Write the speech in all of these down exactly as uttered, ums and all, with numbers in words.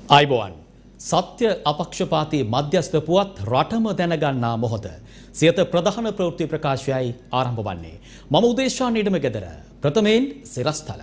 ආයිබෝවන් සත්‍ය අපක්ෂපාතී මධ්‍යස්ථ පුවත් රටම දැනගන්නා මොහොත සියත ප්‍රධාන ප්‍රවෘත්ති ප්‍රකාශයයි ආරම්භ වන්නේ. මම උදේශා නිඩම ගෙදර ප්‍රථමයෙන් සිරස්තල.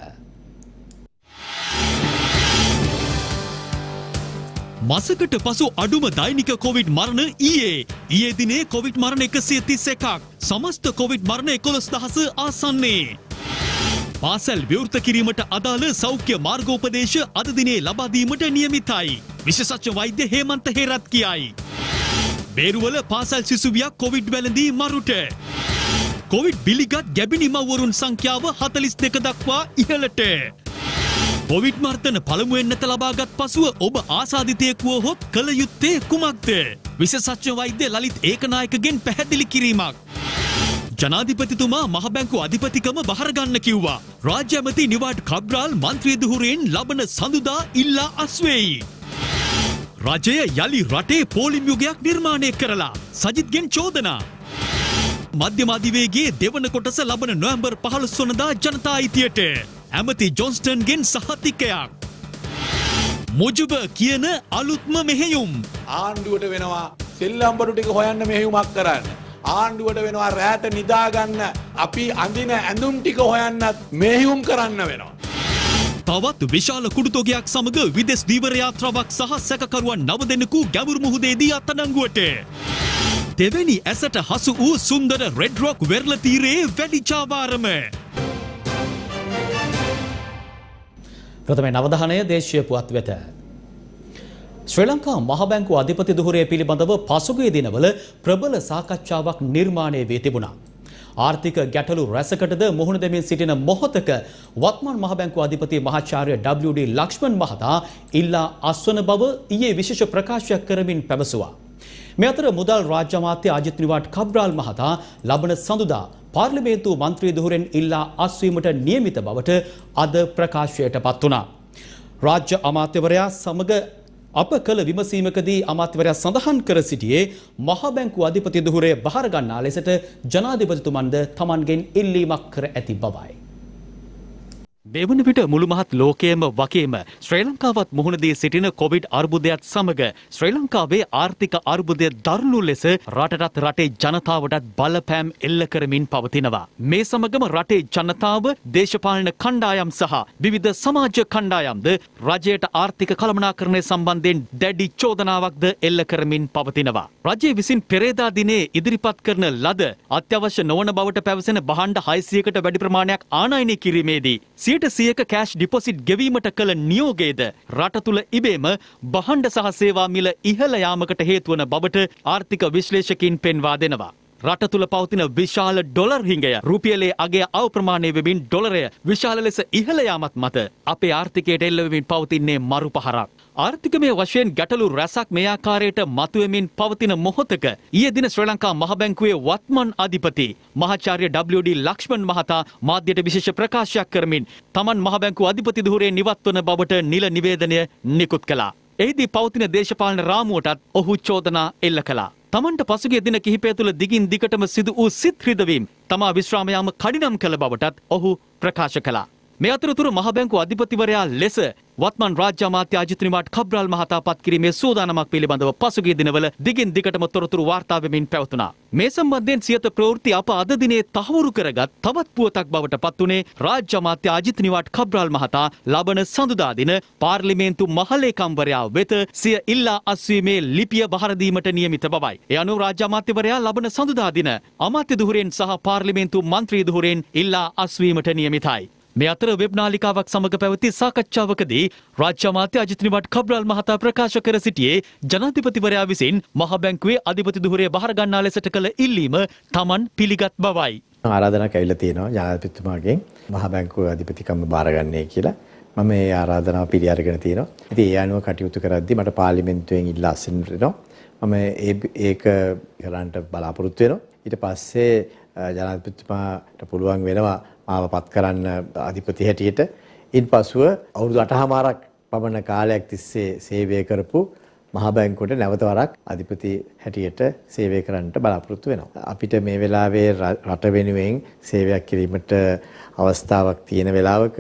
මාසකට පසු අඩුම දෛනික කොවිඩ් මරණ ඊයේ ඊයේ දිනේ කොවිඩ් මරණ එකසිය තිස් එකක් සමස්ත කොවිඩ් මරණ එකොළොස් දහස ආසන්නේ. පාසල් විවෘත කිරීමට අදාළ සෞඛ්‍ය මාර්ගෝපදේශ අද දිනේ ලබා දීමට නියමිතයි. විශේෂඥ වෛද්‍ය හේමන්ත හේරත් කියයි. බේරුවල පාසල් සිසුවියක් කොවිඩ් වැළඳී මරුට. කොවිඩ් පිළිගත් ගැබිණි මව්වරුන් සංඛ්‍යාව හතළිස් දෙක දක්වා ඉහළට. කොවිඩ් මර්ධන පළමුවෙන් නැත ලබාගත් පසුව ඔබ ආසාදිතයෙකු වුවහොත් කළ යුත්තේ කුමක්ද? විශේෂඥ වෛද්‍ය ලලිත් ඒකනායකගෙන් පැහැදිලි කිරීමක්. ජනාධිපතිතුමා මහ බැංකු අධිපතිකම බහර ගන්න කිව්වා. රාජ්‍ය ඇමති නිවාඩ් කබ්‍රාල් මන්ත්‍රී දුහුරෙන් ලබන සඳුදා ඉල්ලා අස්වෙයි. රජය යලි රටේ පෝලිම් යුගයක් නිර්මාණය කරලා සජිත්ගෙන් චෝදනා. මධ්‍යම අධිවේගයේ දෙවන කොටස ලබන නොවැම්බර් පහළොස් වනදා ජනතා අයිතියට. ඇමති ජොන්ස්ටන්ගෙන් සහතිකයක්. මුජුබ කියන අලුත්ම මෙහෙයුම්. ආණ්ඩුවට වෙනවා සෙල්ලම්බඩු ටික හොයන්න මෙහෙයුමක් කරන්න. ආණ්ඩුවට වෙනවා රැට නිදාගන්න අපි අඳින ඇඳුම් ටික හොයන්නත් මෙහෙයුම් කරන්න වෙනවා. තවත් විශාල කුඩුතොගයක් සමග විදෙස් දීවර යාත්‍රාවක් සහ සැකකරුවන් නව දෙනෙකු ගැඹුරු මුහුදේදී අත්අඩංගුවට. දෙවැනි ඇසට හසු වූ සුන්දර රෙඩ් රොක් වෙරළ තීරයේ වැඩි චාවාරම. ප්‍රථමයෙන් අවධානය දේශීය පුවත් වෙත. ශ්‍රී ලංකා මහ බැංකු අධිපති දුහුරය පිළිබඳව පසුගිය දිනවල ප්‍රබල සාකච්ඡාවක් නිර්මාණය වී තිබුණා. ආර්ථික ගැටලු රැසකටද මුහුණ දෙමින් සිටින මොහොතක වත්මන් මහ බැංකු අධිපති මහාචාර්ය ඩබ්ලිව්.ඩී. ලක්ෂ්මන් මහතා ඉල්ලා අස්වන බව ඊයේ විශේෂ ප්‍රකාශයක් කරමින් පැවසුවා. මේ අතර මුදල් රාජ්‍ය අමාත්‍ය අජිත් නිවාඩ් කබ්‍රාල් මහතා ලබන සඳුදා පාර්ලිමේන්තු මන්ත්‍රී දුහුරෙන් ඉල්ලා අස්වීමට නියමිත බවට අද ප්‍රකාශයට පත් වුණා. රාජ්‍ය අමාත්‍යවරයා සමග අප කළ විමසීමකදී අමාත්‍යවරයා සඳහන් කර සිටියේ මහ බැංකු අධිපති දුහුරේ බහර ගන්නා ලෙසට ජනාධිපතිතුමන්ද තමන්ගෙන් ඉල්ලීමක් කර ඇති බවයි. මෙවන විට මුළු මහත් ලෝකයේම වගේම ශ්‍රී ලංකාවත් මුහුණ දී සිටින කොවිඩ් අර්බුදයත් සමග ශ්‍රී ලංකාවේ ආර්ථික අර්බුදය දරුණු ලෙස රටටත් රටේ ජනතාවටත් බලපෑම් එල්ල කරමින් පවතිනවා. මේ සමගම රටේ ජනතාව දේශපාලන කණ්ඩායම් සහ විවිධ සමාජ කණ්ඩායම්ද රජයට ආර්ථික කළමනාකරණය සම්බන්ධයෙන් දැඩි චෝදනාවක්ද එල්ල කරමින් පවතිනවා. රජය විසින් පෙරේදා දිනේ ඉදිරිපත් කරන ලද අත්‍යවශ්‍ය නොවන බවට පැවසෙන භාණ්ඩ හයසියයකට වැඩි ප්‍රමාණයක් ආනයනය කිරීමේදී සියයට සියයක කෑෂ් ඩිපොසිට් ගෙවීමට කළ නියෝගයද රට තුළ ඉබේම භාණ්ඩ සහ සේවා මිල ඉහළ යාමකට හේතුවන බවට ආර්ථික විශ්ලේෂකින් පෙන්වා දෙනවා. රට තුළ පවතින විශාල ඩොලර් හිඟය රුපියලේ අගය අවප්‍රමාණය වෙමින් ඩොලරය විශාල ලෙස ඉහළ යාමත් මත අපේ ආර්ථිකයට එල්ල වෙමින් පවතින්නේ මරු පහරක්. ආර්ථිකමය වශයෙන් ගැටලු රැසක් මේ ආකාරයට මතුවෙමින් පවතින මොහොතක ඊයේ දින ශ්‍රී ලංකා මහ බැංකුවේ වත්මන් අධිපති මහාචාර්ය ඩබ්ලිව්.ඩී. ලක්ෂ්මන් මහතා මාධ්‍යයට විශේෂ ප්‍රකාශයක් කරමින් තමන් මහ බැංකුව අධිපති දුහුරේ නිවත්වන බවට නිල නිවේදනය නිකුත් කළා. එහිදී පවතින දේශපාලන රාමුවටත් ඔහු චෝදනා එල්ල කළා. තමන්ට පසුගිය දින කිහිපය තුළ දිගින් දිගටම සිදු වූ සිත් රිදවීම් තමා විශ්‍රාම යාම කඩිනම් කළ බවටත් ඔහු ප්‍රකාශ කළා. මේ අතරතුර මහ බැංකු අධිපතිවරයා ලෙස වත්මන් රාජ්‍ය අමාත්‍ය අජිත් නිවාඩ් කබ්‍රාල් මහතා පත් කිරීමේ සූදානමක් පිළිබඳව පසුගිය දිනවල දිගින් දිගටම තොරතුරු වාර්තා වෙමින් පැවතුණා. මේ සම්බන්ධයෙන් සියත ප්‍රවෘත්ති අප අද දිනේ තහවුරු කරගත් තවත් පුවතක් බවට පත් වුණේ රාජ්‍ය අමාත්‍ය අජිත් නිවාඩ් කබ්‍රාල් මහතා ලබන සඳුදා දින පාර්ලිමේන්තු මහලේකම්වරයා වෙත සිය ඉල්ලා අස්වීමේ ලිපිය බහර දීමට නියමිත බවයි. ඒ අනුව රාජ්‍ය අමාත්‍යවරයා ලබන සඳුදා දින අමාත්‍ය දුහුරෙන් සහ පාර්ලිමේන්තු මන්ත්‍රී දුහුරෙන් ඉල්ලා අස්වීමට නියමිතයි. මේ අතර වෙබ් නාලිකාවක් සමග පැවති සාකච්ඡාවකදී රාජ්‍ය අමාත්‍ය අජිත් නිවාඩ් කබ්‍රාල් මහතා ප්‍රකාශ කර සිටියේ ජනාධිපතිවරයා විසින් මහ බැංකුවේ අධිපති දුහුරේ බහර ගන්නා ලෙසට කළ ඉල්ලීම තමන් පිළිගත් බවයි. ආරාධනාවක් ඇවිල්ලා තියෙනවා ජනාධිපතිතුමාගෙන් මහ බැංකුවේ අධිපතිකම බාරගන්නේ කියලා. මම මේ ආරාධනාව පිළි අරගෙන තියෙනවා. ඉතින් ඒ අනුව කටයුතු කරද්දී මට පාර්ලිමේන්තුවෙන් ඉල්ලා අස්වෙන්න වෙනවා. මම ඒක කරන්න බලාපොරොත්තු වෙනවා. ඊට පස්සේ ජනාධිපතිතුමාට පුළුවන් වෙනවා මාව පත් කරන්න අධිපති හැටියට. ඉන් පසුව අවුරුදු අටමාරක් පමණ කාලයක් තිස්සේ සේවය කරපු මහ බැංකුවට නැවත වරක් අධිපති හැටියට සේවය කරන්නට බලාපොරොත්තු වෙනවා. අපිට මේ වෙලාවේ රට වෙනුවෙන් සේවයක් කිරීමට අවස්ථාවක් තියෙන වෙලාවක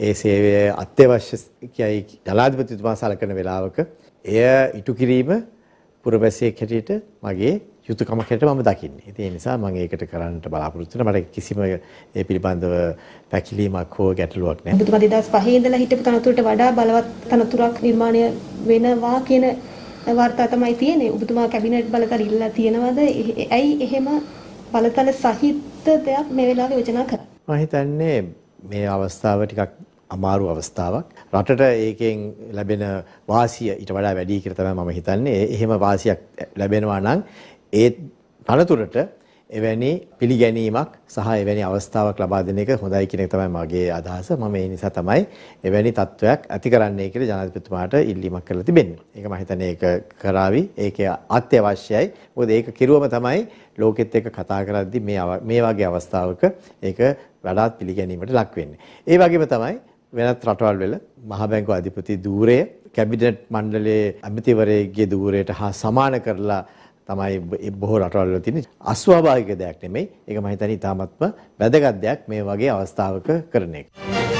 ඒ සේවය අත්‍යවශ්‍යයි ජනාධිපතිතුමා සලකන වෙලාවක එය ඉටු කිරීම පුරවැසියෙක් හැටියට මගේ යුතුයකමක් හැටියට මම දකින්නේ. ඉතින් ඒ නිසා මම ඒකට කරන්නට බලාපොරොත්තු වෙනවා. මට කිසිම ඒ පිළිබඳව පැකිලීමක් හෝ ගැටලුවක් නැහැ. ඔබතුමා දෙදාස් පහේ ඉඳලා හිටපු තනතුරට වඩා බලවත් තනතුරක් නිර්මාණය වෙනවා කියන වාර්තා තමයි තියෙන්නේ. ඔබතුමා කැබිනට් බලතල ඉල්ලලා තියෙනවද? ඇයි එහෙම බලතල සහිත දෙයක් මේ වෙලාවේ යෝජනා කරන්නේ? මම හිතන්නේ මේ අවස්ථාව ටිකක් අමාරු අවස්ථාවක්. රටට ඒකෙන් ලැබෙන වාසිය ඊට වඩා වැඩි කියලා තමයි මම හිතන්නේ. එහෙම වාසියක් ලැබෙනවා නම් ඒ තනතුරට එවැනි පිළිගැනීමක් සහ එවැනි අවස්ථාවක් ලබා දෙන එක හොඳයි කියන එක තමයි මගේ අදහස. මම ඒ නිසා තමයි එවැනි තත්වයක් ඇති කරන්නයි කියලා ජනාධිපතිතුමාට ඉල්ලීමක් කරලා තිබෙන්නේ. ඒක මම හිතන්නේ ඒක කරાવી. ඒක අත්‍යවශ්‍යයි. මොකද ඒක කිරුවම තමයි ලෝකෙත් එක්ක කතා කරද්දී මේ මේ වගේ අවස්ථාවක ඒක වඩාත් පිළිගැනීමට ලක් වෙන්නේ. ඒ වගේම තමයි වෙනත් රටවල් වල මහා බැංකුව අධිපති ධූරය කැබිනට් මණ්ඩලයේ ඇමතිවරයෙක්ගේ ධූරයට හා සමාන කරලා තමයි බොහෝ රටවල් වල තියෙන අස්වාභාවික දෙයක් නෙමෙයි. ඒක මම හිතන්නේ ඉතාමත්ම වැදගත් දෙයක් මේ වගේ අවස්ථාවක කරන එක.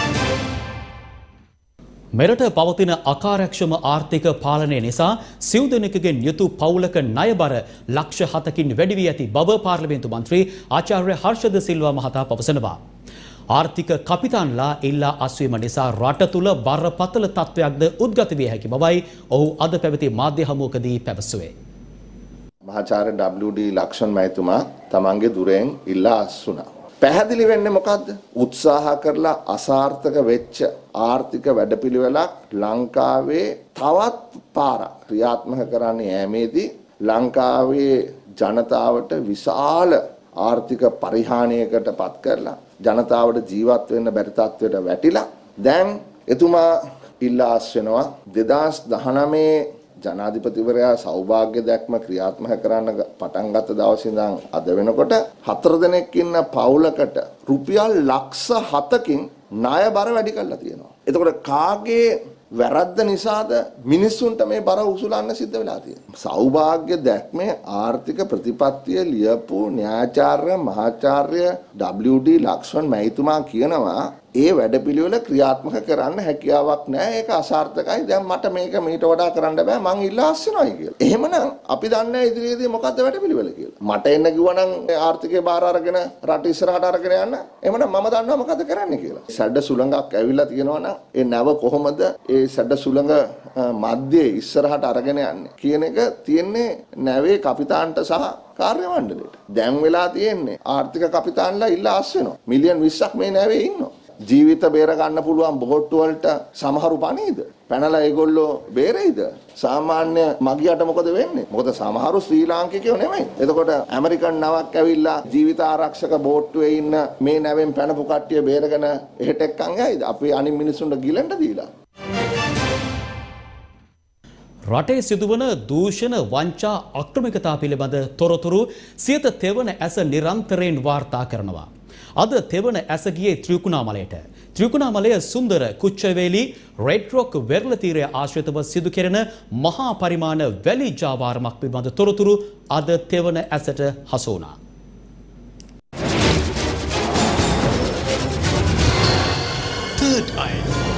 මෙරට පවතින අකාර්යක්ෂම ආර්ථික පාලනය නිසා සිව් දෙනෙකුගෙන් යුතු පවුලක ණයබර ලක්ෂ හතකින් වැඩි වී ඇති බව පාර්ලිමේන්තු මන්ත්‍රී ආචාර්ය හර්ෂද සිල්වා මහතා පවසනවා. ආර්ථික කපිතාන්ලා ඉල්ලා අස්වීම නිසා රට තුළ බරපතල තත්ත්වයක්ද උද්ගත විය හැකි බවයි ඔහු අද පැවති මාධ්‍ය හමුවකදී පැවසුවේ. මහාචාර්ය ඩබ්ලිව්.ඩී. ලක්ෂ්මන් මහතුමා තමන්ගේ දුරෙන් ඉල්ලා අස්වුණා. පැහැදිලි වෙන්නේ මොකද්ද? උත්සාහ කරලා අසාර්ථක වෙච්ච ආර්ථික වැඩපිළිවෙලක් ලංකාවේ තවත් පාරක් ක්‍රියාත්මක කරන්න යෑමේදී ලංකාවේ ජනතාවට විශාල ආර්ථික පරිහානියකට පත් කරලා ජනතාවට ජීවත් වෙන්න බැරි තත්ත්වයට වැටිලා දැන් එතුමා ඉල්ලා අස්වෙනවා දෙදාස් දහනවය ජනාධිපතිවරයා සෞභාග්‍ය දැක්ම ක්‍රියාත්මක කරන්න පටන් ගත්ත දවසේ ඉඳන් අද වෙනකොට හතර දෙනෙක් ඉන්න පවුලකට රුපියල් ලක්ෂ හතකින් ණය බර වැඩි කරලා තියෙනවා. එතකොට කාගේ වැරද්ද නිසාද මිනිස්සුන්ට මේ බර උසුලන්න සිද්ධ වෙලා තියෙන්නේ? සෞභාග්‍ය දැක්මේ ආර්ථික ප්‍රතිපත්තිය ලියපු න්‍යායාචාර්ය මහාචාර්ය ඩබ්ලිව්.ඩී. ලක්ෂ්මන් මහතුමා කියනවා ඒ වැඩපිළිවෙල ක්‍රියාත්මක කරන්න හැකියාවක් නැහැ. ඒක අසාර්ථකයි. දැන් මට මේක මීට වඩා කරන්න බෑ. මං ඉල්ලා අස්වෙනවායි කියලා. එහෙමනම් අපි දන්නේ ඉදිරියේදී මොකද්ද වැඩපිළිවෙල කියලා. මට එන්න කිව්වනම් ආර්ථිකේ බාර අරගෙන රට ඉස්සරහට අරගෙන යන්න. එහෙමනම් මම දන්නවා මොකද කරන්න කියලා. සැඩ සුළඟක් ඇවිල්ලා තියෙනවා නම් ඒ නැව කොහොමද ඒ සැඩ සුළඟ මැද්දේ ඉස්සරහට අරගෙන යන්නේ කියන එක තියෙන්නේ නැවේ කපිතාන්ට සහ කාර්ය මණ්ඩලයට. දැන් වෙලා තියෙන්නේ ආර්ථික කපිතාන්ලා ඉල්ලා අස්වෙනවා. මිලියන් විස්සක් මේ නැවේ ඉන්නවා. ජීවිත බේර ගන්න පුළුවන් බොහොට්ටු වලට සමහරු පණීද? පැනලා ඒගොල්ලෝ බේරෙයිද? සාමාන්‍ය මගියට මොකද වෙන්නේ? මොකද සමහරු ශ්‍රී ලාංකිකයෝ නෙමෙයි. එතකොට ඇමරිකන් නවක් ඇවිල්ලා ජීවිත ආරක්ෂක බෝට්ටුවේ ඉන්න මේ නැවෙන් පැනපු කට්ටිය බේරගෙන එහෙට එක්කන් යයිද? අපි අනිත් මිනිස්සුන්ට ගිලෙන්න දීලා. රටේ සිදුවන දූෂණ වංචා අක්‍රමිකතා පිළිබඳ තොරතුරු සියත තෙවන ඇස නිරන්තරයෙන් වාර්තා කරනවා. අද තෙවන ඇස ගියේ ත්‍රිකුණාමලයට. ත්‍රිකුණාමලය සුන්දර කුච්චවේලි රෙඩ් රොක් වෙරළ තීරය ආශ්‍රිතව සිදු කෙරෙන මහා පරිමාණ වැලි ජාවාරමක් පිළිබඳ තොරතුරු අද තෙවන ඇසට හසු වුණා. Third Eye.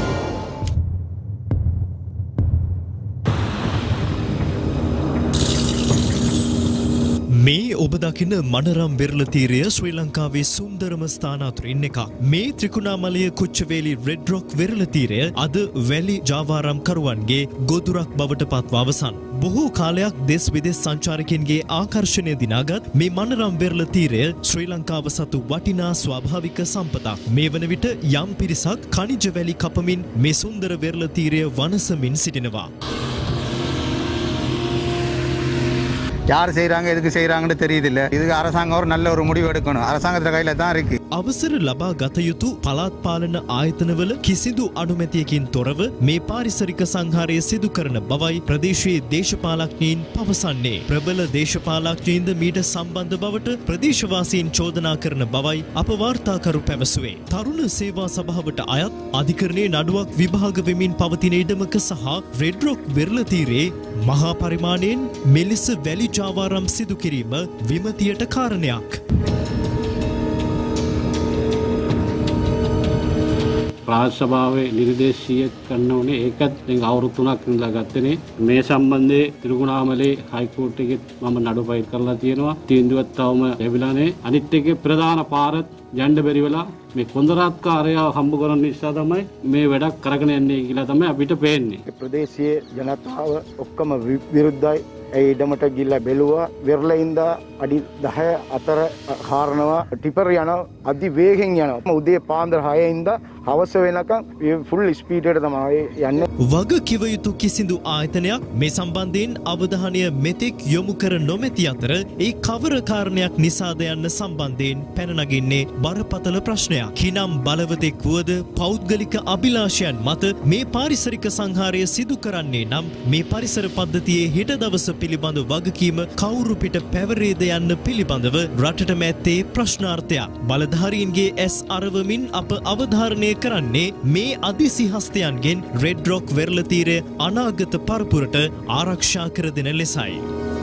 මේ ඔබ දකින මනරම් වෙරළ තීරය ශ්‍රී ලංකාවේ සුන්දරම ස්ථානාතුරින් එකක්. මේ ත්‍රිකුණාමලය කුච්චවේලි රෙඩ් රොක් වෙරළ තීරය අද වැලි ජාවාරම් කරුවන්ගේ ගොදුරක් බවට පත්ව අවසන්. බොහෝ කාලයක් දෙස් විදෙස් සංචාරකයන්ගේ ආකර්ෂණය දිනාගත් මේ මනරම් වෙරළ තීරය ශ්‍රී ලංකාව සතු වටිනා ස්වාභාවික සම්පතක්. මේ වන විට යම් පිරිසක් ඛනිජ වැලි කපමින් මේ සුන්දර වෙරළ තීරය වනසමින් සිටිනවා. யார் செய்கிறாங்க எதுக்கு செய்கிறாங்கன்னு தெரியுதில்ல. இதுக்கு அரசாங்கம் ஒரு நல்ல ஒரு முடிவு எடுக்கணும். அரசாங்கத்துல கையில தான் இருக்கு. අවසර ලබා ගත යුතු පළාත් පාලන ආයතනවල කිසිදු අනුමැතියකින් තොරව මේ පාරිසරික සංහාරය සිදු කරන බවයි ප්‍රදේශයේ දේශපාලඥයින් පවසන්නේ. ප්‍රබල දේශපාලඥයින්ද මීට සම්බන්ධ බවට ප්‍රදේශවාසීන් චෝදනා කරන බවයි අප වාර්තාකරු පැවසුවේ. තරුණ සේවා සභාවට අයත් අධිකරණයේ නඩුවක් විභාග වෙමින් පවතින ඉඩමක සහ රෙඩ් රොක් වෙරළ තීරයේ මහා පරිමාණයෙන් මෙලෙස වැලි ජාවාරම් සිදු කිරීම විමතියට කාරණයක්. රාජ්‍ය සභාවේ නිර්දේශීය කරන්න ඕනේ. ඒකත් දැන් අවුරුදු තුනක් ඉඳලා ගත්තනේ. මේ සම්බන්ධයේ තිරුගුණාමලේ හයිකෝට් එකෙත් මම නඩු ෆයිල් කරලා තියෙනවා. තීන්දුවක් තවම ලැබිලා නැහැ. අනිත් එකේ ප්‍රධාන පාරත් යන්න බැරි වෙලා මේ කොන්දරාත්කාරයව හම්බ කරන නිසා තමයි මේ වැඩක් කරගෙන යන්නේ කියලා තමයි අපිට පේන්නේ. ප්‍රදේශයේ ජනතාව ඔක්කොම විරුද්ධයි. ඒ ඉඩමට ගිහිල්ලා බැලුවා. වෙරළින්දා අඩි දහය අතර කාරණා ටිපර් යන අධි වේගෙන් යනවා. උදේ පාන්දර හය ඉඳලා හවස වෙනකම් ෆුල් ස්පීඩ් එකට තමයි යන්නේ. වග කිව යුතු කිසිදු ආයතනයක් මේ සම්බන්ධයෙන් අවධානය මෙතෙක් යොමු කර නොමැති අතර ඒ කවර කාරණයක් නිසාද යන්න සම්බන්ධයෙන් පැන නගින්නේ බරපතල ප්‍රශ්නයක්. කිනම් බලවතෙක් වුවද පෞද්ගලික අභිලාෂයන් මත මේ පාරිසරික සංහාරය සිදු කරන්නේ නම් මේ පරිසර පද්ධතියේ හෙට දවස පිළිබඳ වගකීම කවුරු පිට පැවරේද යන්න පිළිබඳව රටට මැත්තේ ප්‍රශ්නාර්ථයක්. බලධාරීන්ගේ ඇස් අරවමින් අප අවධාරණය කරන්නේ මේ අධිසිහස්තයන්ගෙන් රෙඩ් රොක් වෙරළ තීරය අනාගත පරපුරට ආරක්ෂා කර දෙන ලෙසයි.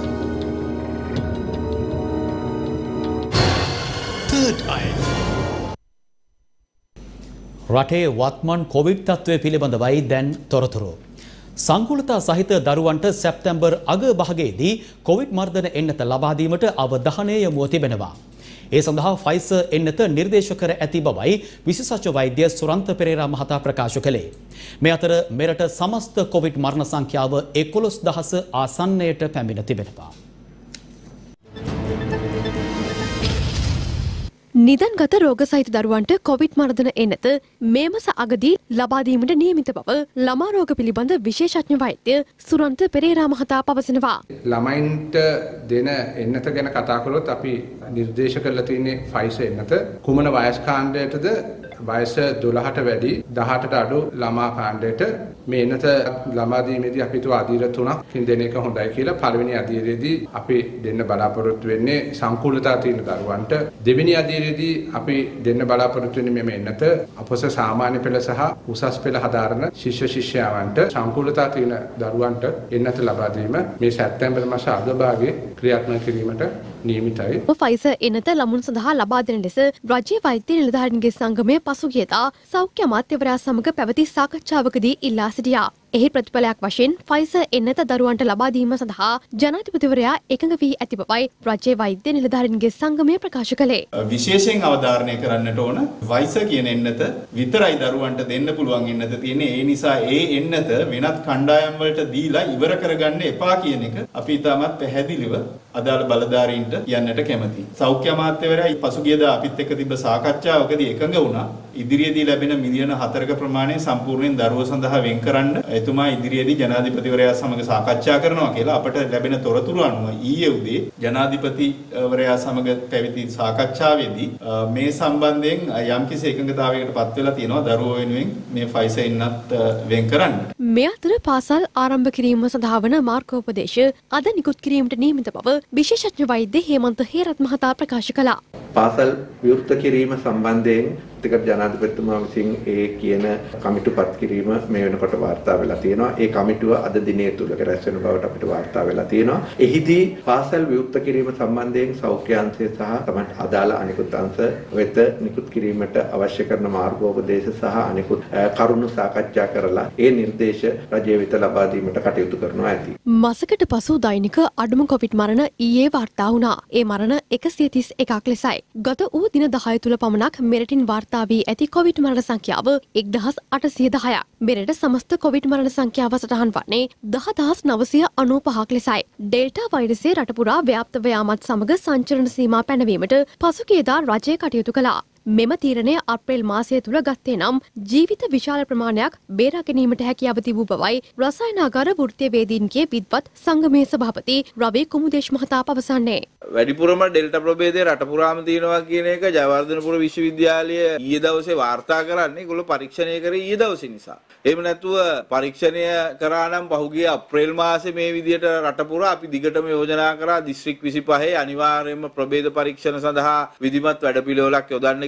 රටේ වත්මන් කොවිඩ් තත්ත්වය පිළිබඳවයි දැන් තොරතුරු. සංකුලතා සහිත දරුවන්ට සැප්තැම්බර් අග භාගයේදී කොවිඩ් මර්ධන එන්නත ලබා දීමට අවධානය යොමු තිබෙනවා. ඒ සඳහා ෆයිසර් එන්නත නිර්දේශ කර ඇති බවයි විශේෂඥ වෛද්‍ය සුරන්ත පෙරේරා මහතා ප්‍රකාශ කළේ. මේ අතර මෙරට සමස්ත කොවිඩ් මරණ සංඛ්‍යාව එකොළොස් දහස ආසන්නයට පැමිණ තිබෙනවා. නිදන්ගත රෝග සහිත දරුවන්ට කොවිඩ් මර්ධන එන්නත මේ මාස අගදී ලබා දීමට නියමිත බව ළමා රෝග පිළිබඳ විශේෂඥ වෛද්‍ය සුරන්ත පෙරේරා මහතා පවසනවා. ළමයින්ට දෙන එන්නත ගැන කතා කළොත් අපි නිර්දේශ කරලා තියෙන්නේ ෆයිසර් එන්නත කුමන වයස් කාණ්ඩයටද වයස දොළහට වැඩි දහඅටට අඩු ළමා කාණ්ඩයට මේ එන්නත ළමා දීමේදී අපි තුවා අධීර තුනක් දෙන එක හොඳයි කියලා. පළවෙනි අධීරයේදී අපි දෙන්න බලාපොරොත්තු වෙන්නේ සංකූලතා තියෙන දරුවන්ට. දෙවෙනි අධීරයේදී අපි දෙන්න බලාපොරොත්තු වෙන්නේ මේ එන්නත අපොස සාමාන්‍ය පෙළ සහ උසස් පෙළ හදාරන ශිෂ්‍ය ශිෂ්‍යාවන්ට සංකූලතා තියෙන දරුවන්ට එන්නත ලබා දීම මේ සැප්තැම්බර් මාස අග භාගයේ ක්‍රියාත්මක කිරීමට නියමිතයි. ෆයිසර් එන්නත ළමුන් සඳහා ලබා දෙන ලෙස රාජ්‍ය වෛද්‍ය නිලධාරීන්ගේ සංගමය පසුගියදා සෞඛ්‍ය අමාත්‍යවරයා සමග පැවති සාකච්ඡාවකදී ඉල්ලා සිටියා. එහි ප්‍රතිඵලයක් වශයෙන් ෆයිසර් එන්නත දරුවන්ට ලබා දීම සඳහා ජනාධිපතිවරයා එකඟ වී ඇති බවයි රාජ්‍ය වෛද්‍ය නිලධාරීන්ගේ සංගමය ප්‍රකාශ කළේ. විශේෂයෙන් අවධාරණය කරන්නට ඕන ෆයිසර් කියන එන්නත විතරයි දරුවන්ට දෙන්න පුළුවන් එන්නත තියෙන්නේ. ඒ නිසා ඒ එන්නත වෙනත් කණ්ඩායම් වලට දීලා ඉවර කරගන්න එපා කියන එක අපි තාමත් පැහැදිලිව අදාළ බලධාරීන්ට කියන්නට කැමතියි. සෞඛ්‍ය අමාත්‍යවරයා පසුගියදා අපිත් එක්ක තිබ්බ සාකච්ඡාවකදී එකඟ වුණා ඉදිරියේදී ලැබෙන මිලියන හතරක ප්‍රමාණය සම්පූර්ණයෙන් දරුවෝ සඳහා වෙන් කරන්න එතුමා ඉදිරියේදී ජනාධිපතිවරයා සමග සාකච්ඡා කරනවා කියලා. අපට ලැබෙන තොරතුරු අනුව ඊයේ උදේ ජනාධිපතිවරයා සමග පැවති සාකච්ඡාවේදී මේ සම්බන්ධයෙන් යම්කිසි එකඟතාවයකට පත් වෙලා තියෙනවා දරුවෝ වෙනුවෙන් මේ ෆයිසර් එන්නත් වෙන් කරන්න. මේ අතර පාසල් ආරම්භ කිරීම සඳහා වන මාර්ගෝපදේශ අද නිකුත් කිරීමට නියමිත බව විශේෂඥ වෛද්‍ය හේමන්ත හේරත් මහතා ප්‍රකාශ කළා. පාසල් විවෘත කිරීම සම්බන්ධයෙන් ටිකක් ජනාධිපතිතුමා විසින් ඒ කියන කමිටුපත් කිරීම මේ වෙනකොට වාර්තා වෙලා තියෙනවා. ඒ කමිටුව අද දිනේ තුල රැස් වෙන බවට අපිට වාර්තා වෙලා තියෙනවා. එහිදී පාසල් විවෘත කිරීම සම්බන්ධයෙන් සෞඛ්‍ය අංශය සහ තමයි අදාළ අනිකුත් අංශ වෙත නිකුත් කිරීමට අවශ්‍ය කරන මාර්ගෝපදේශ සහ අනිකුත් කරුණු සාකච්ඡා කරලා ඒ නිර්දේශ රජය වෙත ලබා දීමට කටයුතු කරනවා ඇති. මාසකට පසු දෛනික අඩුම කොවිඩ් මරණ ඊයේ වාර්තා වුණා. ඒ මරණ එකසිය තිස් එකක් ලෙසයි. ගත වූ දින දහය තුල පමණක් මෙරටින් වාර්තා වී ඇති කොවිඩ් මරණ සංඛ්‍යාව එක්දහස් අටසිය දහයක්. මෙරට සමස්ත කොවිඩ් මරණ සංඛ්‍යාව සටහන් වන්නේ දහදහස් නවසිය අනූපහක් ලෙසයි. ඩෙල්ටා වෛරසය රට පුරා ව්‍යාප්ත වයාමත් සමග සංචරණ සීමා පැනවීමට පසුගියදා රජය කටයුතු කළා. මෙම තීරණය අප්‍රේල් මාසය තුල ගත්තේ නම් ජීවිත විශාල ප්‍රමාණයක් බේරා ගැනීමට හැකියාව තිබූ බවයි රසායනාගාර වෘත්තීයවේදීන්ගේ විද්වත් සංගමයේ සභාපති රවි කුමුදේශ් මහතා පවසන්නේ. වැඩිපුරම ඩෙල්ටා ප්‍රභේදය රට පුරාම තියෙනවා කියන එක ජයවර්ධනපුර විශ්වවිද්‍යාලය ඊයේ දවසේ වාර්තා කරන්නේ ඒගොල්ලෝ පරීක්ෂණය කරේ ඊයේ දවසේ නිසා. එහෙම නැතුව පරීක්ෂණය කරා නම් පහුගිය අප්‍රේල් මාසේ මේ විදිහට රට පුරා අපි දිගටම යෝජනා කරා දිස්ත්‍රික් විසිපහේ අනිවාර්යයෙන්ම ප්‍රභේද පරීක්ෂණ සඳහා විධිමත් වැඩපිළිවෙලක් යොදන්න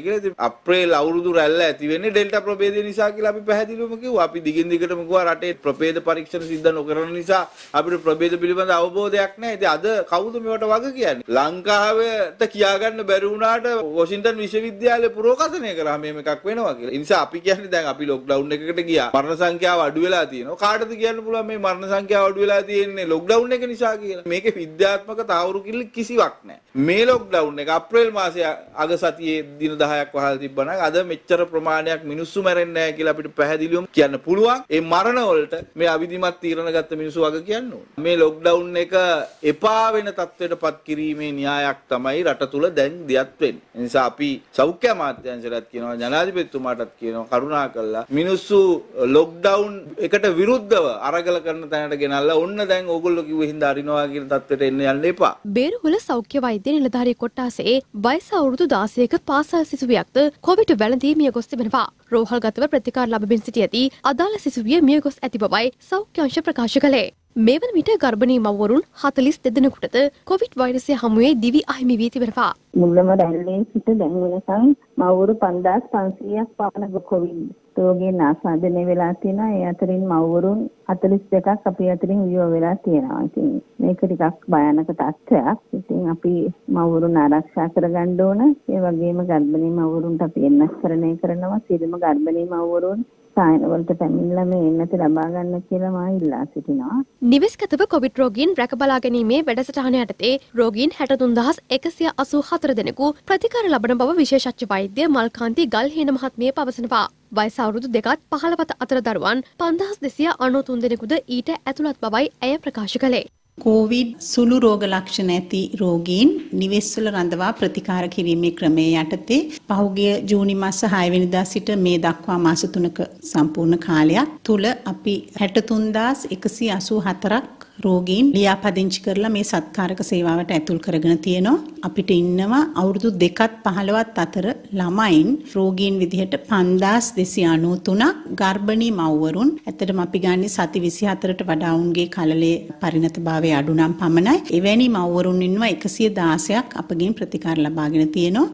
කියලා. ඉතින් අප්‍රේල් අවුරුදු රැල්ල ඇති වෙන්නේ ඩෙල්ටා ප්‍රභේදය නිසා කියලා අපි පැහැදිලිවම කිව්වා. අපි දිගින් දිගටම කිව්වා රටේ ප්‍රභේද පරීක්ෂණ සිද්ධ නොකරන නිසා අපිට ප්‍රභේද පිළිබඳ අවබෝධයක් නැහැ. ඉතින් අද කවුද මේවට වග කියන්නේ? ලංකාවට කියාගන්න බැරි වුණාට වොෂින්ටන් විශ්වවිද්‍යාලය පුරෝකථනය කරා මේක එකක් වෙනවා කියලා. ඒ නිසා අපි කියන්නේ දැන් අපි ලොක්ඩවුන් එකකට ගියා. මරණ සංඛ්‍යාව අඩු වෙලා තියෙනවා. කාටද කියන්න පුළුවන් මේ මරණ සංඛ්‍යාව අඩු වෙලා තියෙන්නේ ලොක්ඩවුන් එක නිසා කියලා. මේකේ විද්‍යාත්මක තාවුරු කිල්ල කිසිවක් නැහැ. මේ ලොක්ඩවුන් එක අප්‍රේල් මාසයේ අග සතියේ දින දහයක් වහලා තිබ්බනම් අද මෙච්චර ප්‍රමාණයක් මිනිස්සු මැරෙන්නේ නැහැ කියලා අපිට පැහැදිලිවම කියන්න පුළුවන්. ඒ මරණ වලට මේ අවිධිමත් තීරණ ගත්ත මිනිස්සු වග කියන්න ඕනේ. මේ ලොක්ඩවුන් එක එපා වෙන තත්ත්වයටපත් කිරීමේ න්‍යායක් තමයි රට තුල දැන් දියත් වෙන්නේ. ඒ නිසා අපි සෞඛ්‍ය අමාත්‍යාංශයට කියනවා ජනාධිපතිතුමාටත් කියනවා කරුණා කළා මිනිස්සු ලොක්ඩවුන් එකට විරුද්ධව අරගල කරන තැනට ගෙනල්ලා ඔන්න දැන් ඕගොල්ලෝ කිව්ව හින්දා අරිනවා කියන තත්ත්වයට එන්න යන්න එපා. බේරුවල සෞඛ්‍ය වෛද්‍ය නිලධාරී කොට්ටාසේ වයස අවුරුදු දාසයක පාසල් සිසුවියක්ද කොවිඩ් වැළඳී මිය ගොස් තිබෙනවා. රෝහල්ගතව ප්‍රතිකාර ලබමින් සිටි ඇති අදාළ සිසුවිය මිය ගොස් ඇති බවයි සෞඛ්‍ය අංශ ප්‍රකාශ කළේ. මේ වන විට ගර්භණී මව්වරුන් හතළිස් දෙදෙනෙකුටද කොවිඩ් වෛරසය හමුවේ දිවි අහිමි වී තිබෙනවා. මුල්ලම රැල්ලේ සිට දැන් වෙනකන් මව්වරු පන්දාස් පන්සීයක් පමණ කොවිඩ් රෝගීන් ආසාදනය වෙලා තියෙනවා. ඒ අතරින් මව්වරුන් හතළිස් දෙකක් අපි අතරින් වියෝ වෙලා තියෙනවා. ඉතින් මේක ටිකක් භයානක තත්ත්වයක්. ඉතින් අපි මව්වරුන් ආරක්ෂා කරගන්න ඕන. ඒ වගේම ගර්භණී මව්වරුන්ට අපි එන්නස්කරණය කරනවා. සියලුම ගර්භණී මව්වරුන් සායන වලට පැමිණලා මේ එන්නත ලබා ගන්න කියලා මා ඉල්ලා සිටිනවා. නිවෙස්ගතව කොවිඩ් රෝගීන් රැක බලා ගැනීමේ වැඩසටහන යටතේ රෝගීන් හැට තුන් දහස් එකසිය අසූ හතර දෙනෙකු ප්‍රතිකාර ලබන බව විශේෂඥ වෛද්‍ය මල්කාන්ති ගල්හේන මහත්මිය පවසනවා. වයස අවුරුදු දෙකත් පහළවත අතර දරුවන් පන්දහස් දෙසිය අනූ තුන් දෙනෙකුද ඊට ඇතුළත් බවයි ඇය ප්‍රකාශ කළේ. කොවිඩ් සුළු රෝග ලක්ෂණ ඇති රෝගීන් නිවෙස්වල රඳවා ප්‍රතිකාර කිරීමේ ක්‍රමයේ යටතේ පහුගිය ජූනි මාස හය වෙනිදා සිට මේ දක්වා මාස තුනක සම්පූර්ණ කාලයක් තුල අපි හැට තුන් දහස් එකසිය අසූ හතරක් රෝගීන් ලියාපදිංචි කරලා මේ සත්කාරක සේවාවට ඇතුල් කරගෙන තියෙනවා. අපිට ඉන්නවා අවුරුදු දෙකත් පහළවත් අතර ළමයින් රෝගීන් විදිහට පන්දාස් දෙසිය අනූ තුනක් ගර්භණී මව්වරුන්. ඇත්තටම අපි ගන්නේ සති විසිහතරට වඩා උන්ගේ කලලේ පරිණතභාවය අඩු නම් පමණයි. එවැනි මව්වරුන් ඉන්නවා එකසිය දාසයක් අපගෙන් ප්‍රතිකාර ලබාගෙන තියෙනවා.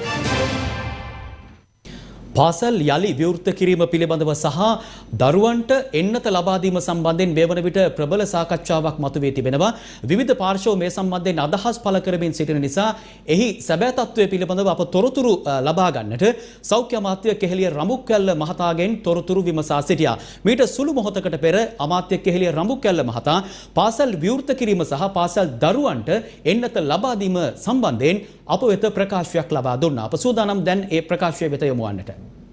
පාසල් යලි විවෘත කිරීම පිළිබඳව සහ දරුවන්ට එන්නත ලබා දීම සම්බන්ධයෙන් මේ වන විට ප්‍රබල සාකච්ඡාවක් මතුවී තිබෙනවා. විවිධ පාර්ශ්ව මේ සම්බන්ධයෙන් අදහස් පළ කරමින් සිටින නිසා එහි සැබෑ තත්ත්වය පිළිබඳව අප තොරතුරු ලබා ගන්නට සෞඛ්‍ය අමාත්‍ය කෙහෙලිය රඹුක්කැල්ල මහතාගෙන් තොරතුරු විමසා සිටියා. මීට සුළු මොහොතකට පෙර අමාත්‍ය කෙහෙලිය රඹුක්කැල්ල මහතා පාසල් විවෘත කිරීම සහ පාසල් දරුවන්ට එන්නත ලබා දීම සම්බන්ධයෙන් අප වෙත ප්‍රකාශයක් ලබා දුන්නා. අප සූදානම් දැන් ඒ ප්‍රකාශය වෙත යොමු වන්නට.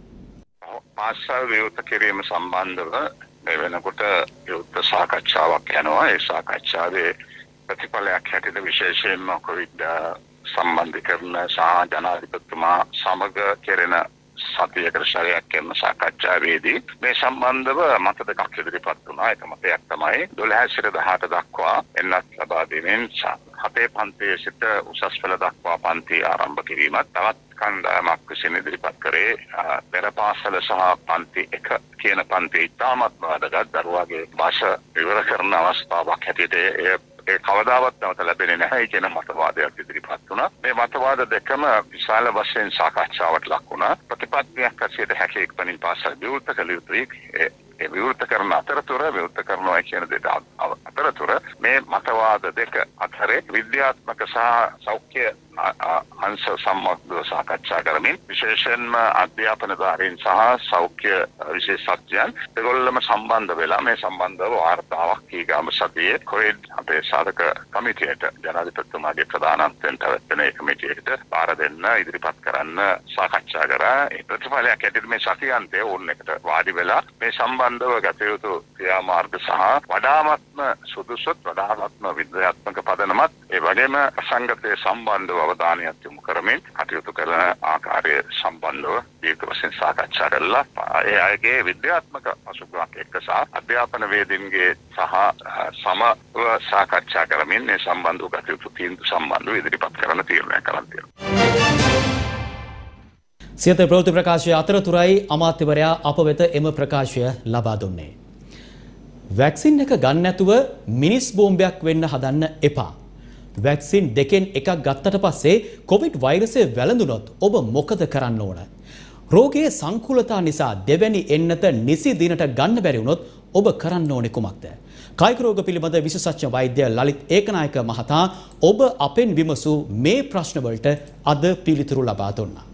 පාසල් විවෘත කිරීම සම්බන්ධව මේ වෙනකොට විවෘත සාකච්ඡාවක් යනවා. ඒ සාකච්ඡාවේ ප්‍රතිඵලයක් හැටියට විශේෂයෙන්ම කොවිඩ් සම්බන්ධීකරණ සහ ජනාධිපතිතුමා සමග කෙරෙන සතියකට ශරයක් කරන සාකච්ඡාවේදී මේ සම්බන්ධව මත දෙකක් ඉදිරිපත් වුණා. එක මතයක් තමයි දොළහ සිට දහඅට දක්වා එන්නත් ලබා දීමෙන් හතේ පන්තියේ සිට උසස් පෙළ දක්වා පන්ති ආරම්භ කිරීමත් තවත් කණ්ඩායමක් විසින් ඉදිරිපත් කරේ පෙර පාසල සහ පන්ති එක කියන පන්ති ඉතාමත් වැදගත් දරුවාගේ භාෂ විවර කරන අවස්ථාවක් හැටියට ඒ ඒ කවදාවත් නැවත ලැබෙන්නේ නැහැ කියන මතවාදයක් ඉදිරිපත් වුණා. මේ මතවාද දෙකම විශාල වශයෙන් සාකච්ඡාවට ලක් වුණා. ප්‍රතිපත්තියක් ඇසියට හැකි ඉක්මනින් පාසල් විවෘත කළ යුතුයි. ඒ විවෘත කරන අතරතුර විවෘත කරනවා කියන දෙයට අතරතුර මේ මතවාද දෙක අතරේ විද්‍යාත්මක සහ සෞඛ්‍ය අංශ සම්බන්ධව සාකච්ඡා කරමින් විශේෂයෙන්ම අධ්‍යාපනධාරීන් සහ සෞඛ්‍ය විශේෂඥයන් දෙගොල්ලම සම්බන්ධ වෙලා මේ සම්බන්ධව වාර්තාවක් ඊගාම සතියේ කොවිඩ් අපේ සාධක කමිටියට ජනාධිපතිතුමාගේ ප්‍රධානත්වයෙන් පැවැත්වෙන ඒ කමිටියට බාර දෙන්න ඉදිරිපත් කරන්න සාකච්ඡා කරා. ඒ ප්‍රතිඵලයක් ඇටියට මේ සතියන්තයේ ඕන එකට වාඩි වෙලා මේ සම්බන්ධව ගත යුතු ක්‍රියාමාර්ග සහ වඩාමත්ම සුදුසුත් වඩාමත්ම විද්‍යාත්මක පදනමත් ඒ වගේම සංගතයේ සම්බන්ධව අවධානයක් යොමු කරමින් කටයුතු කරන ආකාරය සම්බන්ධව දීර්ඝ වශයෙන් සාකච්ඡා කළා. ඒ අයගේ විද්‍යාත්මක පසුබිමක් එක්ක සහ අධ්‍යාපන වේදින්ගේ සහ සමව සාකච්ඡා කරමින් මේ සම්බන්ධව කටයුතු තීන්දුව සම්බන්ධව ඉදිරිපත් කරන්න තීරණය කරන් තියෙනවා. සියත ප්‍රවෘත්ති ප්‍රකාශය අතරතුරයි අමාත්‍යවරයා අප වෙත එම ප්‍රකාශය ලබා දුන්නේ. වැක්සින් එක ගන්න නැතුව මිනිස් බෝම්බයක් වෙන්න හදන්න එපා. වැක්සින් දෙකෙන් එකක් ගත්තට පස්සේ කොවිඩ් වෛරසය වැළඳුනොත් ඔබ මොකද කරන්න ඕන? රෝගයේ සංකූලතා නිසා දෙවැනි එන්නත නිසි දිනට ගන්න බැරි වුණොත් ඔබ කරන්න ඕනේ කුමක්ද? කායික රෝග පිළිබඳ විශේෂඥ වෛද්‍ය ලලිත් ඒකනායක මහතා ඔබ අපෙන් විමසූ මේ ප්‍රශ්න වලට අද පිළිතුරු ලබා දුන්නා.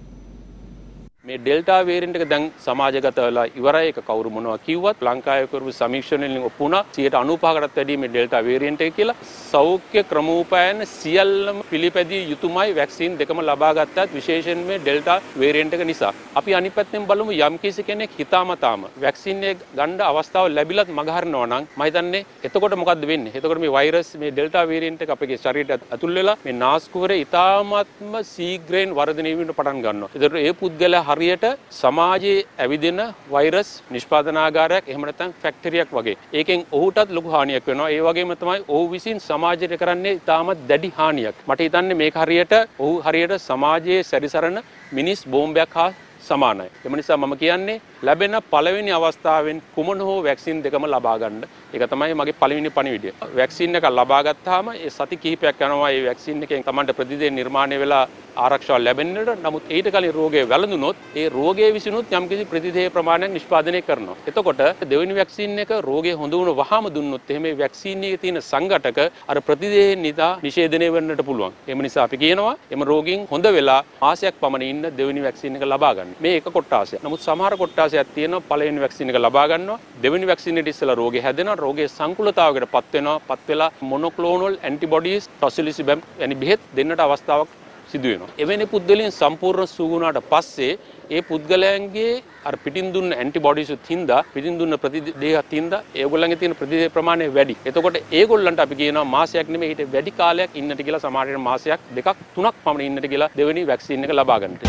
මේ ඩෙල්ටා වේරියන්ට් එක දැන් සමාජගත වෙලා ඉවරයි. ඒක කවුරු මොනවා කිව්වත් ලංකාවේ කරපු සමීක්ෂණවලින් ඔප්පු වුණා සියයට අනූපහකටත් වැඩි මේ ඩෙල්ටා වේරියන්ට් එක කියලා. සෞඛ්‍ය ක්‍රමෝපායන සියල්ලම පිළිපැදිය යුතුමයි වැක්සින් දෙකම ලබා ගත්තත් විශේෂයෙන් මේ ඩෙල්ටා වේරියන්ට් එක නිසා. අපි අනිත් පැත්තෙන් බලමු යම් කිසි කෙනෙක් හිතාමතාම වැක්සින් එක ගන්න අවස්ථාව ලැබිලත් මගහරිනවා නම් මම හිතන්නේ එතකොට මොකද්ද වෙන්නේ? එතකොට මේ වෛරස් මේ ඩෙල්ටා වේරියන්ට් එක අපේ ශරීරයට ඇතුල් වෙලා මේ නාස්කුහරේ ඉතාමත්ම ශීඝ්‍රයෙන් වර්ධනය වෙන්න පටන් ගන්නවා. ඒතර ඒ පුද්ගලයා හරියට සමාජයේ ඇවිදින වෛරස් නිෂ්පාදනාගාරයක් එහෙම නැත්නම් ෆැක්ටරියක් වගේ. ඒකෙන් ඔහුටත් ලොකු හානියක් වෙනවා. ඒ වගේම තමයි ඔහු විසින් සමාජයට කරන්නේ ඉතාමත් දැඩි හානියක්. මට හිතන්නේ මේක හරියට ඔහු හරියට සමාජයේ සැරිසරන මිනිස් බෝම්බයක් හා සමානයි. එම නිසා මම කියන්නේ ලැබෙන පළවෙනි අවස්ථාවෙන් කුමන හෝ වැක්සින් දෙකම ලබා ගන්න. ඒක තමයි මගේ පළවෙනි පණිවිඩය. වැක්සින් එක ලබා ගත්තාම ඒ සති කිහිපයක් යනවා ඒ වැක්සින් එකෙන් Tamanට ප්‍රතිදේහ නිර්මාණය වෙලා ආරක්ෂාව ලැබෙන්නට. නමුත් ඊට කලින් රෝගය වැළඳුනොත් ඒ රෝගයේ විසිනුත් යම්කිසි ප්‍රතිදේහ ප්‍රමාණයක් නිෂ්පාදනය කරනවා. එතකොට දෙවෙනි වැක්සින් එක රෝගය හොඳ වුණ වහාම දුන්නොත් එහෙම මේ වැක්සින් එකේ තියෙන සංඝටක අර ප්‍රතිදේහ නිදා නිෂේධනය වෙන්නට පුළුවන්. එම නිසා අපි කියනවා එම රෝගීන් හොඳ වෙලා මාසයක් පමණ ඉන්න දෙවෙනි වැක්සින් එක ලබා ගන්න. මේ එක කොටාසයක්. නමුත් සමහර කොටාසයක් තියෙනවා පළවෙනි වැක්සින් එක ලබා ගන්නවා. දෙවෙනි වැක්සින් එකට ඉස්සෙල්ලා රෝගය හැදෙනවා. රෝගයේ සංකූලතාවයකට පත් වෙනවා. පත් වෙලා මොනොක්ලෝනල් ඇන්ටිබොඩීස් ටොසිලිසිබම් වැනි බෙහෙත් දෙන්නට අවස්ථාවක් සිදු වෙනවා. එවැනි පුද්ගලයන් සම්පූර්ණ සූගුණාට පස්සේ ඒ පුද්ගලයන්ගේ අර පිටින් දුන්න ඇන්ටිබොඩීස් හින්දා පිටින් දුන්න ප්‍රතිදේහත් හින්දා ඒගොල්ලන්ගේ තියෙන ප්‍රතිදේහ ප්‍රමාණය වැඩි. එතකොට ඒගොල්ලන්ට අපි කියනවා මාසයක් නෙමෙයි ඊට වැඩි කාලයක් ඉන්නට කියලා සමහරවිට මාසයක් දෙකක් තුනක් පමණ ඉන්නට කියලා දෙවෙනි වැක්සින් එක ලබා ගන්නට.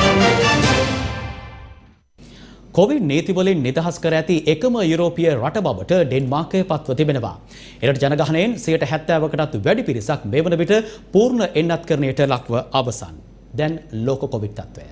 කොවිඩ් නීති වලින් නිදහස් කර ඇති එකම යුරෝපීය රට බවට ඩෙන්මාර්කය පත්ව තිබෙනවා. එරට ජනගහනයෙන් සියයට හැත්තෑවකටත් වැඩි පිරිසක් මේ වන විට පූර්ණ එන්නත්කරණයට ලක්ව අවසන්. දැන් ලෝක කොවිඩ් තත්ත්වය.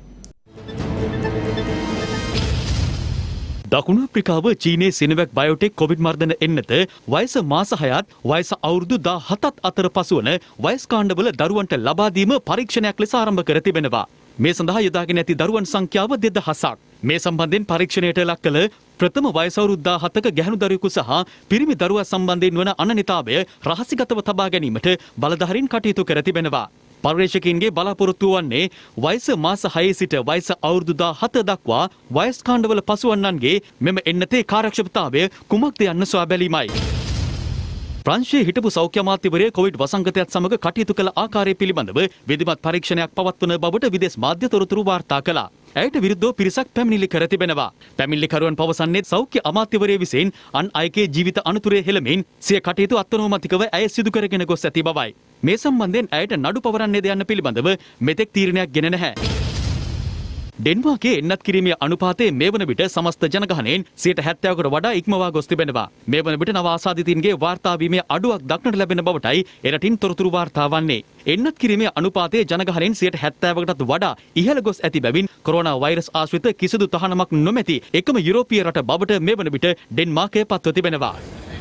දකුණු අප්‍රිකාව චීනයේ සිනොවැක් බයෝටෙක් කොවිඩ් මර්ධන එන්නත වයස මාස හයත් වයස අවුරුදු දාහතත් අතර පසුවන වයස්කාණ්ඩවල දරුවන්ට ලබා දීම පරීක්ෂණයක් ලෙස ආරම්භ කර තිබෙනවා. මේ සඳහා යොදාගෙන ඇති දරුවන් සංඛ්‍යාව දෙදහසක්. මේ සම්බන්ධයෙන් පරීක්ෂණයට ලක් කළ ප්‍රථම වයස අවුරුදු දාහතක ගැහැණු දරුවෙකු සහ පිරිමි දරුවා සම්බන්ධයෙන් වන අනන්‍යතාවය රහසිගතව තබා ගැනීමට බලධාරීන් කටයුතු කර තිබෙනවා. පර්යේෂකයින්ගේ බලාපොරොත්තු වන්නේ වයස මාස හයේ සිට වයස අවුරුදු දාහත දක්වා වයස්කාණ්ඩවල පසුවන්නන්ගේ මෙම එන්නතේ කාර්යක්ෂමතාවය කුමක්ද යන්න සොයා බැලීමයි. ප්‍රංශයේ හිටපු සෞඛ්‍ය අමාත්‍යවරයා කොවිඩ් වසංගතයත් සමග කටයුතු කළ ආකාරය පිළිබඳව විධිමත් පරීක්ෂණයක් පවත්වන බවට විදේශ මාධ්‍ය තොරතුරු වාර්තා කළා. ඇයට විරුද්ධව පිරිසක් පැමිණිලි කර තිබෙනවා. පැමිණිලිකරුවන් පවසන්නේ සෞඛ්‍ය අමාත්‍යවරයා විසින් අන් අයගේ ජීවිත අනතුරේ හෙළමින් සිය කටයුතු අත්නෝමතිකව ඇය සිදු කරගෙන ගොස් ඇති බවයි. මේ සම්බන්ධයෙන් ඇයට නඩු පවරන්නේද යන්න පිළිබඳව මෙතෙක් තීරණයක් ගෙන නැහැ. ඩෙන්මාර්කයේ එන්නත් කිරීමේ අනුපාතය මේ වන විට සමස්ත ජනගහනයෙන් සියයට හැත්තෑවකට වඩා ඉක්මවා ගොස් තිබෙනවා. මේ වන විට නව ආසාදිතයින්ගේ වාර්තා වීමේ අඩුවක් දක්නට ලැබෙන බවටයි එරටින් තොරතුරු වාර්තා වන්නේ. එන්නත් කිරීමේ අනුපාතය ජනගහනයෙන් සියයට හැත්තෑවකටත් වඩා ඉහළ ගොස් ඇති බැවින් කොරෝනා වෛරස් ආශ්‍රිත කිසිදු තහනමක් නොමැති එකම යුරෝපීය රට බවට මේ වන විට ඩෙන්මාර්කය පත්ව තිබෙනවා.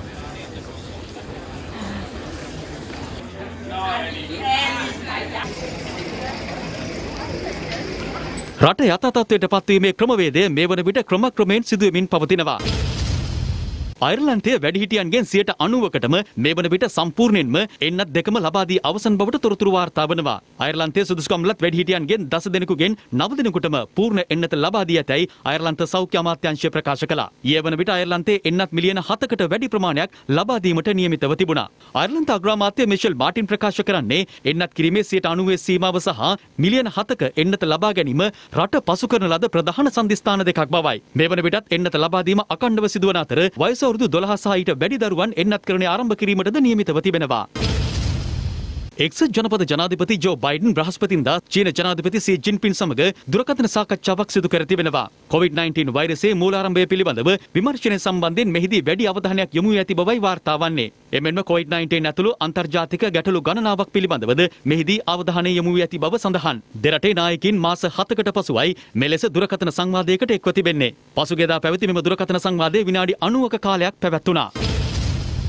රට යථාතත්වයට පත්වීමේ ක්‍රමවේදය මේ වන විට ක්‍රමක්‍රමයෙන් සිදුවෙමින් පවතිනවා. අයර්ලන්තයේ වැඩිහිටියන්ගෙන් සියයට අනූවකටම මේ වන විට සම්පූර්ණයෙන්ම එන්නත් දෙකම ලබා දී අවසන් බවට තොරතුරු වාර්තා වනවා. අයර්ලන්තයේ සුදුසුකම් ලත් වැඩිහිටියන්ගෙන් දස දෙනෙකුගෙන් නව දෙනෙකුටම පූර්ණ එන්නත ලබා දී ඇතැයි අයර්ලන්ත සෞඛ්‍ය අමාත්‍යාංශය ප්‍රකාශ කළා. ඊයේ වන විට අයර්ලන්තයේ එන්නත් මිලියන හතකට වැඩි ප්‍රමාණයක් ලබා දීමට නියමිතව තිබුණා. අයර්ලන්ත අග්‍රාමාත්‍ය මිෂෙල් මාටින් ප්‍රකාශ කරන්නේ එන්නත් කිරීමේ සියයට අනූවේ සීමාව සහ මිලියන හතක එන්නත ලබා ගැනීම රට පසු කරන ලද ප්‍රධාන සන්ධිස්ථාන දෙකක් බවයි. මේ වන විටත් එන්නත ලබා දීම අඛණ්ඩව සිදුවන අතර වයස අවුරුදු දොළහ සහ ඊට වැඩි දරුවන් එන්නත් කරණය ආරම්භ කිරීමටද නියමිතව තිබෙනවා. එක්සත් ජනපද ජනාධිපති ජෝ බයිඩන් බ්‍රහස්පතින්දා චීන ජනාධිපති සී ජින්පින් සමග දුරකථන සාකච්ඡාවක් සිදු කර තිබෙනවා. කොවිඩ් නයින්ටීන් වෛරසයේ මූලාරම්භය පිළිබඳව විමර්ශනය සම්බන්ධයෙන් මෙහිදී වැඩි අවධානයක් යොමු වී ඇති බවයි වාර්තා වන්නේ. එමෙන්ම කොවිඩ් නයින්ටීන් ඇතුළු අන්තර්ජාතික ගැටලු ගණනාවක් පිළිබඳවද මෙහිදී අවධානය යොමු වී ඇති බව සඳහන්. දෙරටේ නායකින් මාස හතකට පසුවයි මෙලෙස දුරකථන සංවාදයකට එක්ව තිබෙන්නේ. පසුගියදා පැවති මෙම දුරකථන සංවාදය විනාඩි අනූවක කාලයක් පැවැත්වුණා.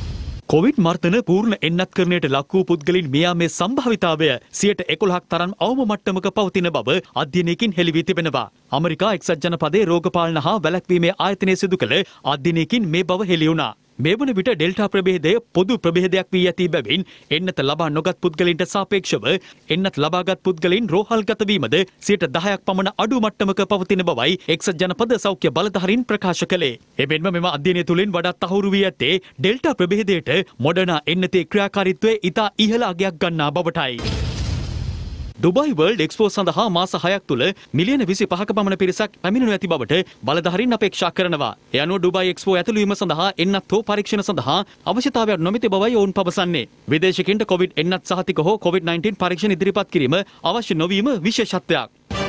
කොවිඩ් මර්ධන පූර්ණ එන්නත්කරණයට ලක් වූ පුද්ගලින් මෙයාමේ සම්භාවිතාවය සියයට එකොළහක් තරම් අවම මට්ටමක පවතින බව අධ්‍යයනයකින් හෙළි වී තිබෙනවා. ඇමරිකා එක්සත් ජනපදයේ රෝගපාලන හා වැළැක්වීමේ ආයතනය සිදු කළ අධ්‍යයනයකින් මේ බව හෙළි වුණා. මේ වන විට ඩෙල්ටා ප්‍රභේදය පොදු ප්‍රභේදයක් වී ඇති බැවින් එන්නත ලබා නොගත් පුද්ගලින්ට සාපේක්ෂව එන්නත් ලබාගත් පුද්ගලින් රෝහල්ගත වීමද සියයට දහයක් පමණ අඩු මට්ටමක පවතින බවයි එක්සත් ජනපද සෞඛ්‍ය බලධාරීන් ප්‍රකාශ කළේ. එමෙන්ම මෙම අධ්‍යයනය තුළින් වඩාත් තහවුරු වී ඇත්තේ ඩෙල්ටා ප්‍රභේදයට මොඩර්නා එන්නතේ ක්‍රියාකාරීත්වය ඉතා ඉහළ අගයක් ගන්නා බවටයි. ඩුබයි වර්ල්ඩ් එක්ස්පෝ සඳහා මාස හයක් තුළ මිලියන විසි පහක පමණ පිරිසක් පැමිණෙනු ඇති බවට බලධාරීන් අපේක්ෂා කරනවා. ඒ අනුව ඩුබයි එක්ස්පෝ ඇතුළු වීම සඳහා එන්නත් හෝ පරීක්ෂණ සඳහා අවශ්‍යතාවයක් නොමැති බවයි ඔවුන් පවසන්නේ. විදේශිකින්ට කොවිඩ් එන්නත් සහතික හෝ කොවිඩ් නයින්ටීන් පරීක්ෂණ ඉදිරිපත් කිරීම අවශ්‍ය නොවීම විශේෂත්වයක්.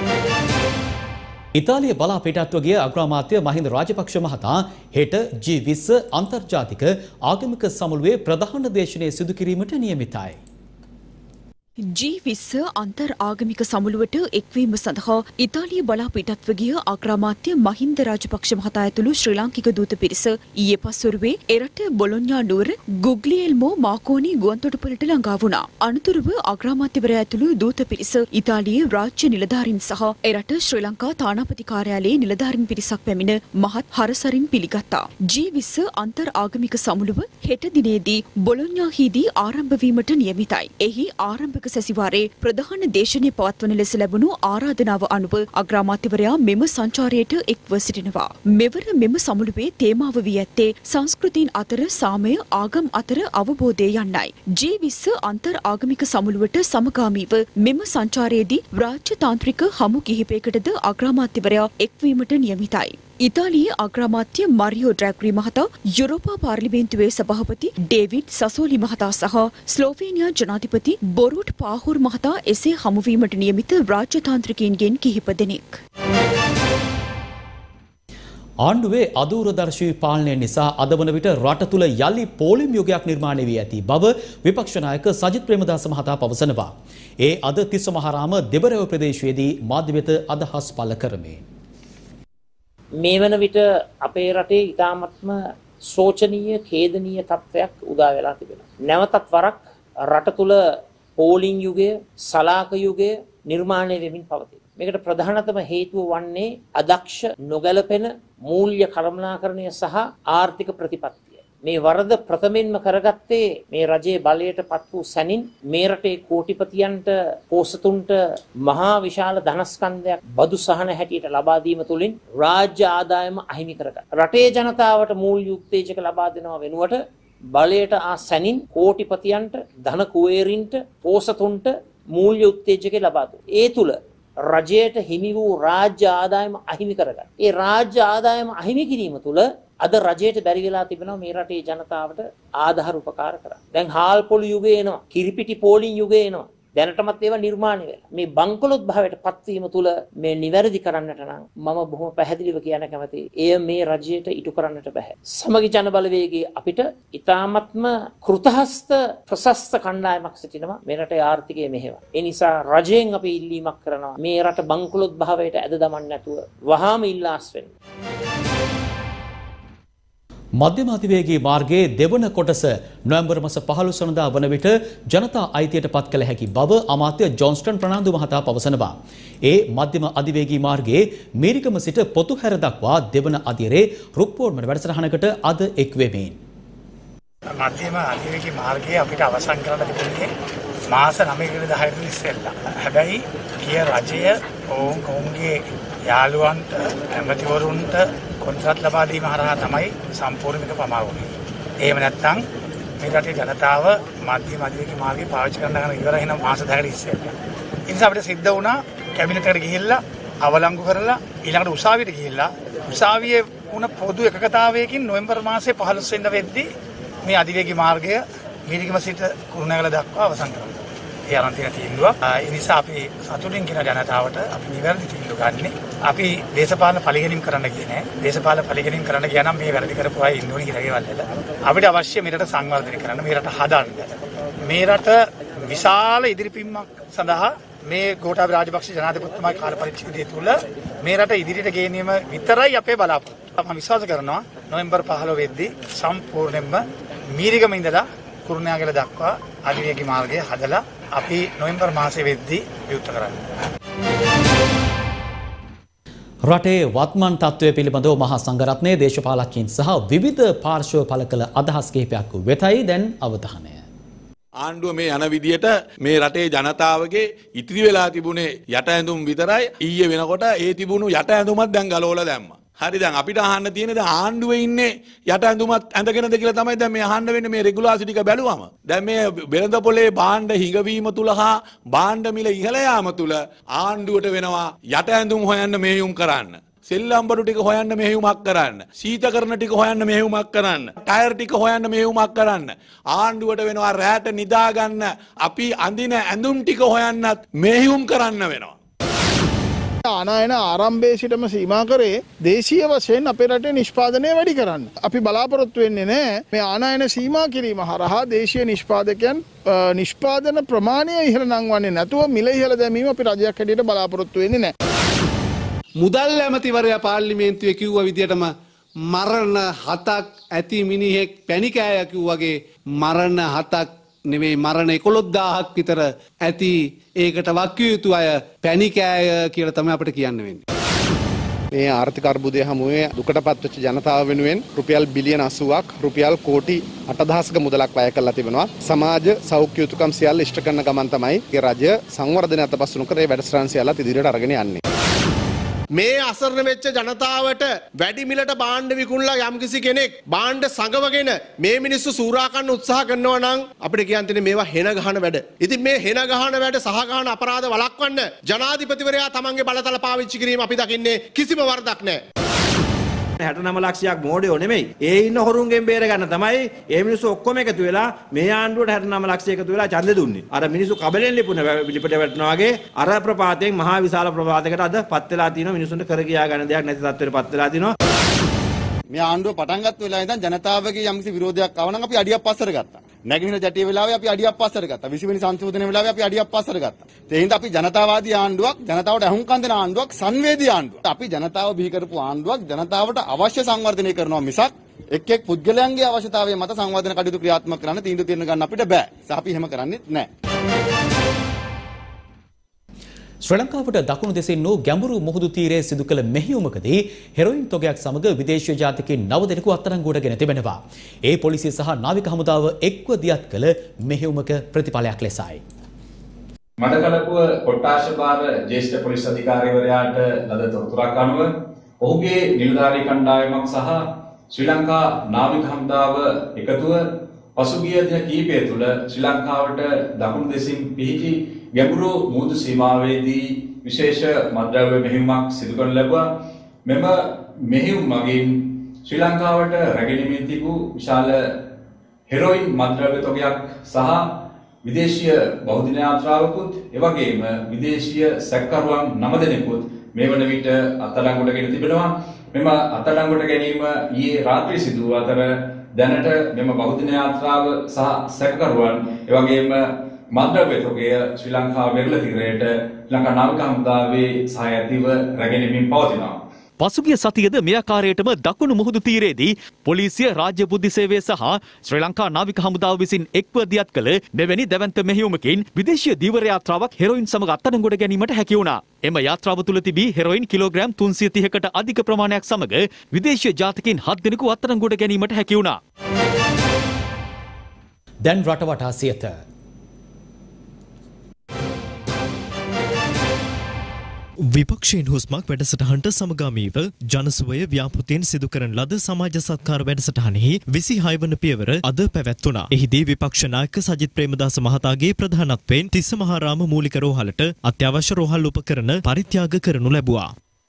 ඉතාලිය බලා පිටත්ව ගිය අග්‍රාමාත්‍ය මහින්ද රාජපක්ෂ මහතා හෙට ජී විස්ස අන්තර්ජාතික ආගමික සමුළුවේ ප්‍රධාන දේශනය සිදු කිරීමට නියමිතයි. ජී විස්ස අන්තර් ආගමික සමුළුවට එක්වීම සඳහා ඉතාලිය බලා පිටත්ව ගිය අග්‍රාමාත්‍ය මහින්ද රාජපක්ෂ මහතා ඇතුළු ශ්‍රී ලාංකික දූත පිරිස ඊයේ පස්වරුවේ එරට බොලොන්යා නුවර ගුග්ලියෙල්මෝ මාකෝනි ගුවන්තොටුපළට ළඟා වුණා. අනතුරුව අග්‍රාමාත්‍යවරයා ඇතුළු දූත පිරිස ඉතාලියේ රාජ්‍ය නිලධාරීන් සහ එරට ශ්‍රී ලංකා තානාපති කාර්යාලයේ නිලධාරීන් පිරිසක් පැමිණ මහත් හරසරින් පිළිගත්තා. ජී විස්ස අන්තර් ආගමික සමුළුව හෙට දිනේදී බොලොන්යාහිදී ආරම්භ වීමට නියමිතයි. එහි ආරම්භ සැසිවාරයේ ප්‍රධාන දේශනය පවත්වන ලෙස ලැබුණු ආරාධනාව අනුව අග්‍රාමාත්‍යවරයා මෙම සංචාරයට එක්ව සිටිනවා. මෙවර මෙම සමුළුවේ තේමාව වී ඇත්තේ සංස්කෘතීන් අතර සාමය ආගම් අතර අවබෝධය යන්නයි. ජී විස්ස අන්තර් ආගමික සමුළුවට සමගාමීව මෙම සංචාරයේදී රාජ්‍ය තාන්ත්‍රික හමු කිහිපයකටද අග්‍රාමාත්‍යවරයා එක්වීමට නියමිතයි. ඉතාලියේ අග්‍රාමාත්‍ය මරියෝ ඩ්‍රැග්රි මහතා යුරෝපා පාර්ලිමේන්තුවේ සභාපති ඩේවිඩ් සසෝලි මහතා සහ ස්ලෝවේනියා ජනාධිපති බොරුට් පාහුර් මහතා එසේ හමුවීමට නියමිත රාජ්‍ය තාන්ත්‍රිකයින්ගෙන් කිහිප දෙනෙක්. ආණ්ඩුවේ අදූරදර්ශී පාලනය නිසා අද වන විට රට තුළ යලි පෝලිම් යුගයක් නිර්මාණය වී ඇති බව විපක්ෂ නායක සජිත් ප්‍රේමදාස මහතා පවසනවා. ඒ අද තිස්සමහාරාම දෙබරව ප්‍රදේශයේදී මාධ්‍ය වෙත අදහස් පළ කරමින් මේ වන විට අපේ රටේ ඉතාමත්ම ශෝචනීය ඛේදනීය තත්ත්වයක් උදා වෙලා තිබෙනවා. නැවතත් වරක් රට තුල පෝලිං යුගය, සලාක යුගය නිර්මාණය වෙමින් පවතී. මේකට ප්‍රධානතම හේතුව වන්නේ අදක්ෂ නොගැලපෙන මූල්‍ය කළමනාකරණය සහ ආර්ථික ප්‍රතිපත්තිය. මේ වරද ප්‍රථමයෙන්ම කරගත්තේ මේ රජයේ බලයට පත් වූ සැනින් මේ රටේ කෝටිපතියන්ට පෝසතුන්ට මහා විශාල ධනස්කන්ධයක් බදු සහන හැටියට ලබා දීම තුළින් රාජ්‍ය ආදායම අහිමි කරගත්තා. රටේ ජනතාවට මූල්‍ය උත්තේජක ලබා දෙනව වෙනුවට බලයට ආ සැනින් කෝටිපතියන්ට ධන කුවේරින්ට පෝසතුන්ට මූල්‍ය උත්තේජක ලබා දුන්නා. ඒ තුල රජයට හිමි වූ රාජ්‍ය ආදායම අහිමි කරගත්තා. ඒ රාජ්‍ය ආදායම අහිමි කිරීම තුළ අද රජයට බැරි වෙලා තිබෙනවා මේ රටේ ජනතාවට ආධාර උපකාර කරන්න. දැන් හාල් පොළු යුගය එනවා. කිරිපිටි පෝලිං යුගය එනවා. දැනටමත් ඒවා නිර්මාණය වෙලා. මේ බංකොලොත් භාවයට පත්වීම තුළ මේ නිවැරදි කරන්නට නම් මම බොහොම පැහැදිලිව කියන්න කැමතියි. එය මේ රජයට ඉටු කරන්නට බෑ. සමගි ජන බලවේගයේ අපිට ඊ타මත්ම කෘතහස්ත ප්‍රශස්ත කණ්ඩායමක් සිටිනවා මේ රටේ ආර්ථිකය මෙහෙම. ඒ නිසා රජයෙන් අපි ඉල්ලීමක් කරනවා මේ රට බංකොලොත් භාවයට ඇද දමන්න නැතුව වහාම ඉල්ලාස් වෙන්න. මධ්‍යම අධිවේගී මාර්ගයේ දෙවන කොටස නොවැම්බර් මාස පහළොස් වනදා වන විට ජනතා අයිතියට පත් කළ හැකි බව අමාත්‍ය ජොන්ස්ටන් ප්‍රනාන්දු මහතා පවසනවා. ඒ මධ්‍යම අධිවේගී මාර්ගයේ මීරිකම සිට පොතුහැර දක්වා දෙවන අදියරේ රුක්පෝර්මන වැඩසටහනකට අද එක් වෙමින්. මධ්‍යම අධිවේගී මාර්ගයේ අපිට අවසන් කරන්න තිබුණේ මාස නවයකට දහයකට ඉස්සෙල්ලා. හැබැයි ගිය රජය ඔවුන් ඔවුන්ගේ යාළුවන්ට ඇමතිවරුන්ට කොන්ත්‍රාත් ලබා දීම හරහා තමයි සම්පූර්ණ එක පමා වුනේ. එහෙම නැත්නම් මේ රටේ ජනතාව මධ්‍යම අධිවේගී මාර්ගය පාවිච්චි කරන්න ගන්න ඉවර වෙන මාස දහයකට ඉස්සෙල්ලා. ඒ නිසා අපිට සිද්ධ වුණා කැබිනට් එකට ගිහිල්ලා අවලංගු කරලා ඊළඟට උසාවියට ගිහිල්ලා උසාවියේ වුණ පොදු එකකතාවයකින් නොවැම්බර් මාසයේ පහළොස් වෙනිදා වෙද්දී මේ අධිවේගී මාර්ගය මීරිගම සිට කුරුණෑගල දක්වා අවසන් කරනවා. ඒ අරන් තියෙන තීන්දුවක්. ඒ නිසා අපි සතුටින් කියන ජනතාවට අපි නිවැරදි තීන්දුව ගන්නෙ. අපි දේශපාලන පරිගැනීම් කරන්න ගියේ නෑ. දේශපාලන පරිගැනීම් කරන්න ගියා නම් මේ වැරදි කරපු අය ඉන්න ඕනි කියලා වල. අපිට අවශ්‍ය මේ රට සංවර්ධනය කරන්න, මේ රට හදන්න. මේ රට විශාල ඉදිරිපින්මක් සඳහා මේ ගෝඨාභය රාජපක්ෂ ජනාධිපතිතුමාගේ කාල පරිච්ඡේදය තුළ මේ රට ඉදිරියට ගේනීම විතරයි අපේ බලාපොරොත්තු. මම විශ්වාස කරනවා නොවැම්බර් පහළොව වෙද්දී සම්පූර්ණයෙන්ම මීරිගම ඉඳලා කුරුණෑගල දක්වා අධිවේගී මාර්ගය හදලා අපි නොවැම්බර් මාසයේ වෙද්දී විවෘත කරන්නේ. රටේ වත්මන් තත්ත්වය පිළිබඳව මහා සංඝරත්නයේ දේශපාලකයන් සහ විවිධ පාර්ශ්ව පළ කළ අදහස් කිහිපයක් වෙතයි දැන් අවධානය. ආණ්ඩුව මේ යන විදියට මේ රටේ ජනතාවගේ ඉතිරි වෙලා තිබුණේ යට ඇඳුම් විතරයි. ඊයේ වෙනකොට ඒ තිබුණු යට ඇඳුමත් දැන් ගලවලා දැම්මා. හරි දැන් අපිට අහන්න තියෙන්නේ දැන් ආණ්ඩුවේ ඉන්නේ යට ඇඳුමත් ඇඳගෙනද කියලා තමයි දැන් මේ අහන්න වෙන්නේ මේ රෙගුලාසි ටික බැලුවම. දැන් මේ වෙළඳ පොලේ භාණ්ඩ හිඟවීම තුල හා භාණ්ඩ මිල ඉහළ යාම තුල ආණ්ඩුවට වෙනවා යට ඇඳුම් හොයන්න මෙහෙයුම් කරන්න. සෙල්ලම් බඩු ටික හොයන්න මෙහෙයුමක් කරන්න. සීතකරණ ටික හොයන්න මෙහෙයුමක් කරන්න. ටයර් ටික හොයන්න මෙහෙයුමක් කරන්න. ආණ්ඩුවට වෙනවා රැට නිදා ගන්න අපි අඳින ඇඳුම් ටික හොයන්නත් මෙහෙයුම් කරන්න වෙනවා. ආනයන ආරම්භයේ සිටම සීමා කරේ දේශීය වශයෙන් අපේ රටේ නිෂ්පාදනය වැඩි කරන්න. අපි බලාපොරොත්තු වෙන්නේ නැහැ මේ ආනයන සීමා කිරීම හරහා දේශීය නිෂ්පාදකයන් නිෂ්පාදන ප්‍රමාණය ඉහළ නංවන්නේ නැතුව මිල ඉහළ දැමීම අපි රජයක් හැටියට බලාපොරොත්තු වෙන්නේ නැහැ. මුදල් ඇමතිවරයා පාර්ලිමේන්තුවේ කිව්ව විදියටම මරණ හතක් ඇති මිනිහෙක් පැණිකෑය කිව්වගේ මරණ හතක් නෙමෙයි මරණ එකොළොස්දාහක් විතර ඇති ඒකට වක්කිය යුතු අය පැණිකෑය කියලා තමයි අපිට කියන්න වෙන්නේ. මේ ආර්ථික අර්බුදය හමුවේ දුකටපත් වෙච්ච ජනතාව වෙනුවෙන් රුපියල් බිලියන අසූවක් රුපියල් කෝටි අටදහසක මුදලක් වැය කරලා තිබෙනවා. සමාජ සෞඛ්‍ය යුතුකම් සියල්ල ඉෂ්ට කරන ගමන් තමයි ඒ රජය සංවර්ධනය අතපසුණු කර ඒ වැඩසටහන් සියල්ලත් ඉදිරියට අරගෙන යන්නේ. මේ අසරණ වෙච්ච ජනතාවට වැඩි මිලට භාණ්ඩ විකුණලා යම්කිසි කෙනෙක් භාණ්ඩ සංගවගෙන මේ මිනිස්සු සූරා කන්න උත්සාහ කරනවා නම් අපිට කියන්න තියෙන්නේ මේවා හෙන ගහන වැඩ. ඉතින් මේ හෙන ගහන වැඩ සහ ගහන අපරාධ වළක්වන්න ජනාධිපතිවරයා තමන්ගේ බලතල පාවිච්චි කිරීම අපි දකින්නේ කිසිම වරදක් නැහැ. හැටනම ලක්ෂයක් මෝඩයෝ නෙමෙයි. ඒ ඉන්න හොරුන්ගෙන් බේර ගන්න තමයි ඒ මිනිස්සු ඔක්කොම එකතු වෙලා මේ ආණ්ඩුවට හැටනම ලක්ෂය එකතු වෙලා ඡන්දෙ දුන්නේ. අර මිනිස්සු කබලෙන් ලිපුණ ලිපට වැටෙනවා වගේ අර ප්‍රපාතයෙන් මහා විශාල ප්‍රපාතයකට අද පත් වෙලා තියෙනවා. මිනිස්සුන්ට කර කියා ගන්න දෙයක් නැති තත්ත්වයට පත් වෙලා තියෙනවා. මේ ආණ්ඩුව පටන් ගත්ත වෙලාවේ ඉඳන් ජනතාවගේ යම්කිසි විරෝධයක් ආව නම් අපි අඩියක් පස්සට ගත්තා. නැගිටින ජැටිය වෙලාවේ අපි අඩියක් පස්සට ගත්තා. විසි වෙනි සංශෝධන වෙලාවේ අපි අඩියක් පස්සට ගත්තා. ඒ හින්දා අපි ජනතාවාදී ආණ්ඩුවක්, ජනතාවට අහුම්කම් දෙන ආණ්ඩුවක්, සංවේදී ආණ්ඩුවක්. අපි ජනතාව බිහි කරපු ආණ්ඩුවක්, ජනතාවට අවශ්‍ය සංවර්ධනය කරනවා මිසක් එක් එක් පුද්ගලයන්ගේ අවශ්‍යතාවය මත සංවර්ධන කටයුතු ක්‍රියාත්මක කරන්න තීන්දුව తీරන ගන්න අපිට බෑ. අපි එහෙම කරන්නේ නැහැ. ශ්‍රී ලංකාවට දකුණු දෙසින් වූ ගැඹුරු මුහුදු තීරයේ සිදු කළ මෙහෙයුමකදී හෙරොයින් තොගයක් සමග විදේශීය ජාතිකයින් නව දෙනෙකු අත්අඩංගුවටගෙන තිබෙනවා. ඒ පොලිසිය සහ නාවික හමුදාව එක්ව දියත් කළ මෙහෙයුමක ප්‍රතිඵලයක් ලෙසයි. මඩකලපුව කොට්ටාශ බාර ජ්‍යෙෂ්ඨ පොලිස් අධිකාරිවරයාට ලද තොරතුරක් අනුව ඔහුගේ නිලධාරී කණ්ඩායමක් සහ ශ්‍රී ලංකා නාවික හමුදාව එකතුව පසුගිය දින කිහිපය තුළ ශ්‍රී ලංකාවට දකුණු දෙසින් පිහිටි ගැඹුරු මුහුදු සීමාවේදී විශේෂ මත්ද්‍රව්‍ය මෙහෙයුමක් සිදු කරන ලැබුවා. මෙම මෙහෙයුම් මගින් ශ්‍රී ලංකාවට රැගෙනමින් තිබූ විශාල හෙරොයින් මත්ද්‍රව්‍ය තොගයක් සහ විදේශීය බහුදින යාත්‍රාවකුත් එවැගේම විදේශීය සැකකරුවන් නව දෙනෙකුත් මේ වන විට අත්අඩංගුවටගෙන තිබෙනවා. මෙම අත්අඩංගුවට ගැනීම ඊයේ රාත්‍රියේ සිදු වූ අතර දැනට මෙම බහුදින යාත්‍රාව සහ සැකකරුවන් එවැගේම මත්ද්‍රව්‍ය තොගය ශ්‍රී ලංකාව වෙරළ තීරයට ශ්‍රී ලංකා නාවික හමුදාවේ සහාය ඇතිව රැගෙනමින් පවතිනවා. පසුගිය සතියේද මේ ආකාරයටම දකුණු මුහුදු තීරයේදී පොලිසිය රාජ්‍ය බුද්ධි සේවය සහ ශ්‍රී ලංකා නාවික හමුදාව විසින් එක්ව දියත් කළ මෙවැනි දැවැන්ත මෙහෙයුමකින් විදේශීය ධීවර යාත්‍රාවක් හෙරොයින් සමග අත්අඩංගුවට ගැනීමට හැකි වුණා. එම යාත්‍රාව තුළ තිබී හෙරොයින් කිලෝග්‍රෑම් තුන්සිය තිහකට අධික ප්‍රමාණයක් සමග විදේශීය ජාතිකයින් හත් දෙනෙකු අත්අඩංගුවට ගැනීමට හැකි වුණා. දැන් රටවටා සියත විපක්ෂයෙන් හුස්මක් වැඩසටහනට සමගාමීව ජනසුවය ව්‍යාපෘතියෙන් සිදු කරන ලද සමාජ සත්කාර වැඩසටහනෙහි විසිහය වන පියවර අද පැවැත්වුණා. එහිදී විපක්ෂ නායක සජිත් ප්‍රේමදාස මහතාගේ ප්‍රධානත්වයෙන් තිස්ස මහාරාම මූලික රෝහලට අත්‍යවශ්‍ය රෝහල් උපකරණ පරිත්‍යාග කරනු ලැබුවා.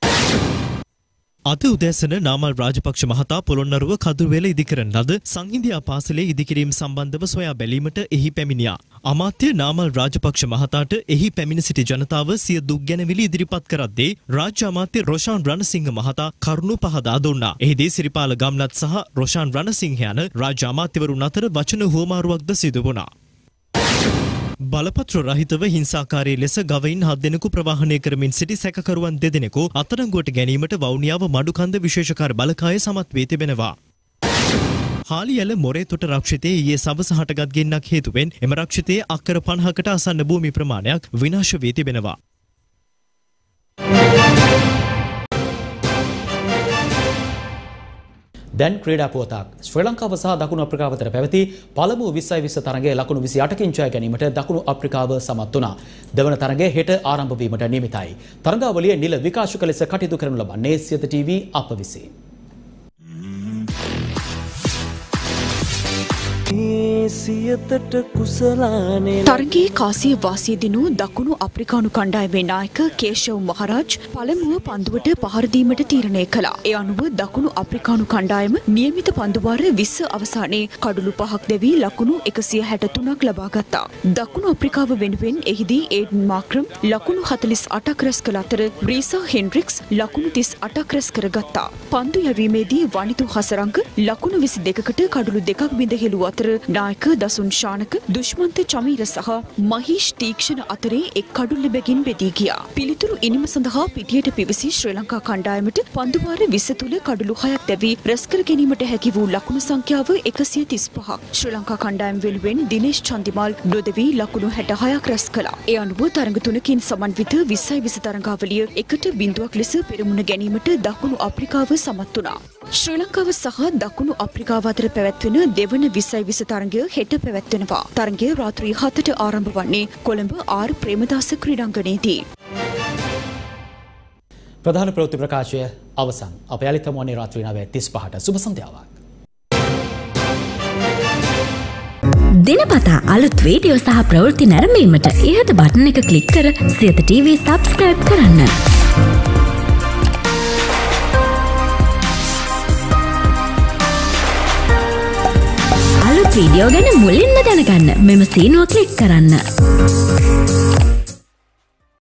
අද උදෑසන නාමල් රාජපක්ෂ මහතා පොළොන්නරුව කදුරුවෙල ඉදිකරන ලද සංහිඳියා පාසලේ ඉදිකිරීම සම්බන්ධව සොයා බැලීමට එහි පැමිණියා. අමාත්‍ය නාමල් රාජපක්ෂ මහතාට එහි පැමිණ සිටි ජනතාව සිය දුක් ගැනවිලි ඉදිරිපත් කරද්දී රාජ්‍ය අමාත්‍ය රොෂාන් රණසිංහ මහතා කරුණු පහදා දුන්නා. එහිදී සිරිපාල ගම්ලත් සහ රොෂාන් රණසිංහ යන රාජ්‍ය අමාත්‍යවරුන් අතර වචන හුවමාරුවක්ද සිදු වුණා. බලපත්‍ර රහිතව හිංසාකාරී ලෙස ගවයින් හත් දෙනෙකු ප්‍රවාහනය කරමින් සිටි සැකකරුවන් දෙදෙනෙකු අත්අඩංගුවට ගැනීමට වවුනියාව මඩුකන්ද විශේෂකාර බලකාය සමත් වී තිබෙනවා. හාලියල මොරේතොට රක්ෂිතයේ ඊයේ සවස හටගත් ගෙන්නක් හේතුවෙන් එම රක්ෂිතයේ අක්කර පනහකට ආසන්න භූමි ප්‍රමාණයක් විනාශ වී තිබෙනවා. දැන් ක්‍රීඩා පුවතක්. ශ්‍රී ලංකාව සහ දකුණු අප්‍රිකාව අතර පැවති පළමු විස්සයි විස්ස තරගයේ ලකුණු විසි අටකින් ජය ගැනීමට දකුණු අප්‍රිකාව සමත් වුණා. දෙවන තරගය හෙට ආරම්භ වීමට නියමිතයි. තරගාවලිය නිල විකාශක ලෙස කටයුතු කරනු ලබන්නේ සියත ටීවී අප විසින්. තරගයේ කාසිය වාසිය දිනු දකුණු අප්‍රිකානු කණ්ඩායමේ නායක කේෂව් මහරාජ් පළමුව පන්දුවට පහර දීමට තීරණය කළා. ඒ අනුව දකුණු අප්‍රිකානු කණ්ඩායම නියමිත පන්දු වාර විස්ස අවසානයේ කඩලු පහක් දැවී ලකුණු එකසිය හැට තුනක් ලබා ගත්තා. දකුණු අප්‍රිකාව වෙනුවෙන් එහිදී ඒඩන් මාක්‍රම් ලකුණු හතළිස් අටක් රැස් කළ අතර රීසා හෙන්ඩ්‍රික්ස් ලකුණු තිස් අටක් රැස් කරගත්තා. පන්දු යැවීමේදී වනිතු හසරංග ලකුණු විසි දෙකකට කඩලු දෙකක් බිඳ හෙළූ අතර නායක දසුන් ශානක දුෂ්මන්ත චමීර සහ මහීෂ් තීක්ෂණ අතරේ එක් කඩුල්ල බැගින් බෙදී ගියා. පිළිතුරු ඉනිම සඳහා පිටියට පිවිසි ශ්‍රී ලංකා කණ්ඩායමට පන්දු වාර විස්ස තුල කඩුළු හයක් දැවී රැස් කර ගැනීමට හැකි වූ ලකුණු සංඛ්‍යාව එකසිය තිස් පහක්. ශ්‍රී ලංකා කණ්ඩායම වෙනුවෙන් දිනේෂ් චන්දිමාල් නොදෙවී ලකුණු හැට හයක් රැස් කළා. ඒ අනුව තරඟ තුනකින් සමන්විත විස්සයි විස්ස තරඟාවලිය එකට බිඳුවක් ලෙස පෙරමුණ ගැනීමට දකුණු අප්‍රිකාව සමත් වුණා. ශ්‍රී ලංකාව සහ දකුණු අප්‍රිකාව අතර පැවැත්වෙන දෙවන විස්සයි විස්ස තරඟය හෙට පැවැත්වෙනවා. තරඟය රාත්‍රී හතට ආරම්භ වන්නේ කොළඹ ආර් ප්‍රේමදාස ක්‍රීඩාංගණයේදී. ප්‍රධාන ප්‍රවෘත්ති ප්‍රකාශය අවසන්. අප යලිත් හමුවන්නේ රාත්‍රී නවය තිස් පහට. සුබ සන්ධ්‍යාවක්. දිනපතා අලුත් වීඩියෝ සහ ප්‍රවෘත්ති නැරඹීමට ඉහත බටන් එක ක්ලික් කර සියත ටීවී සබ්ස්ක්‍රයිබ් කරන්න. අලුත් වීඩියෝ ගැන මුලින්ම දැනගන්න මෙම සීනුව ක්ලික් කරන්න.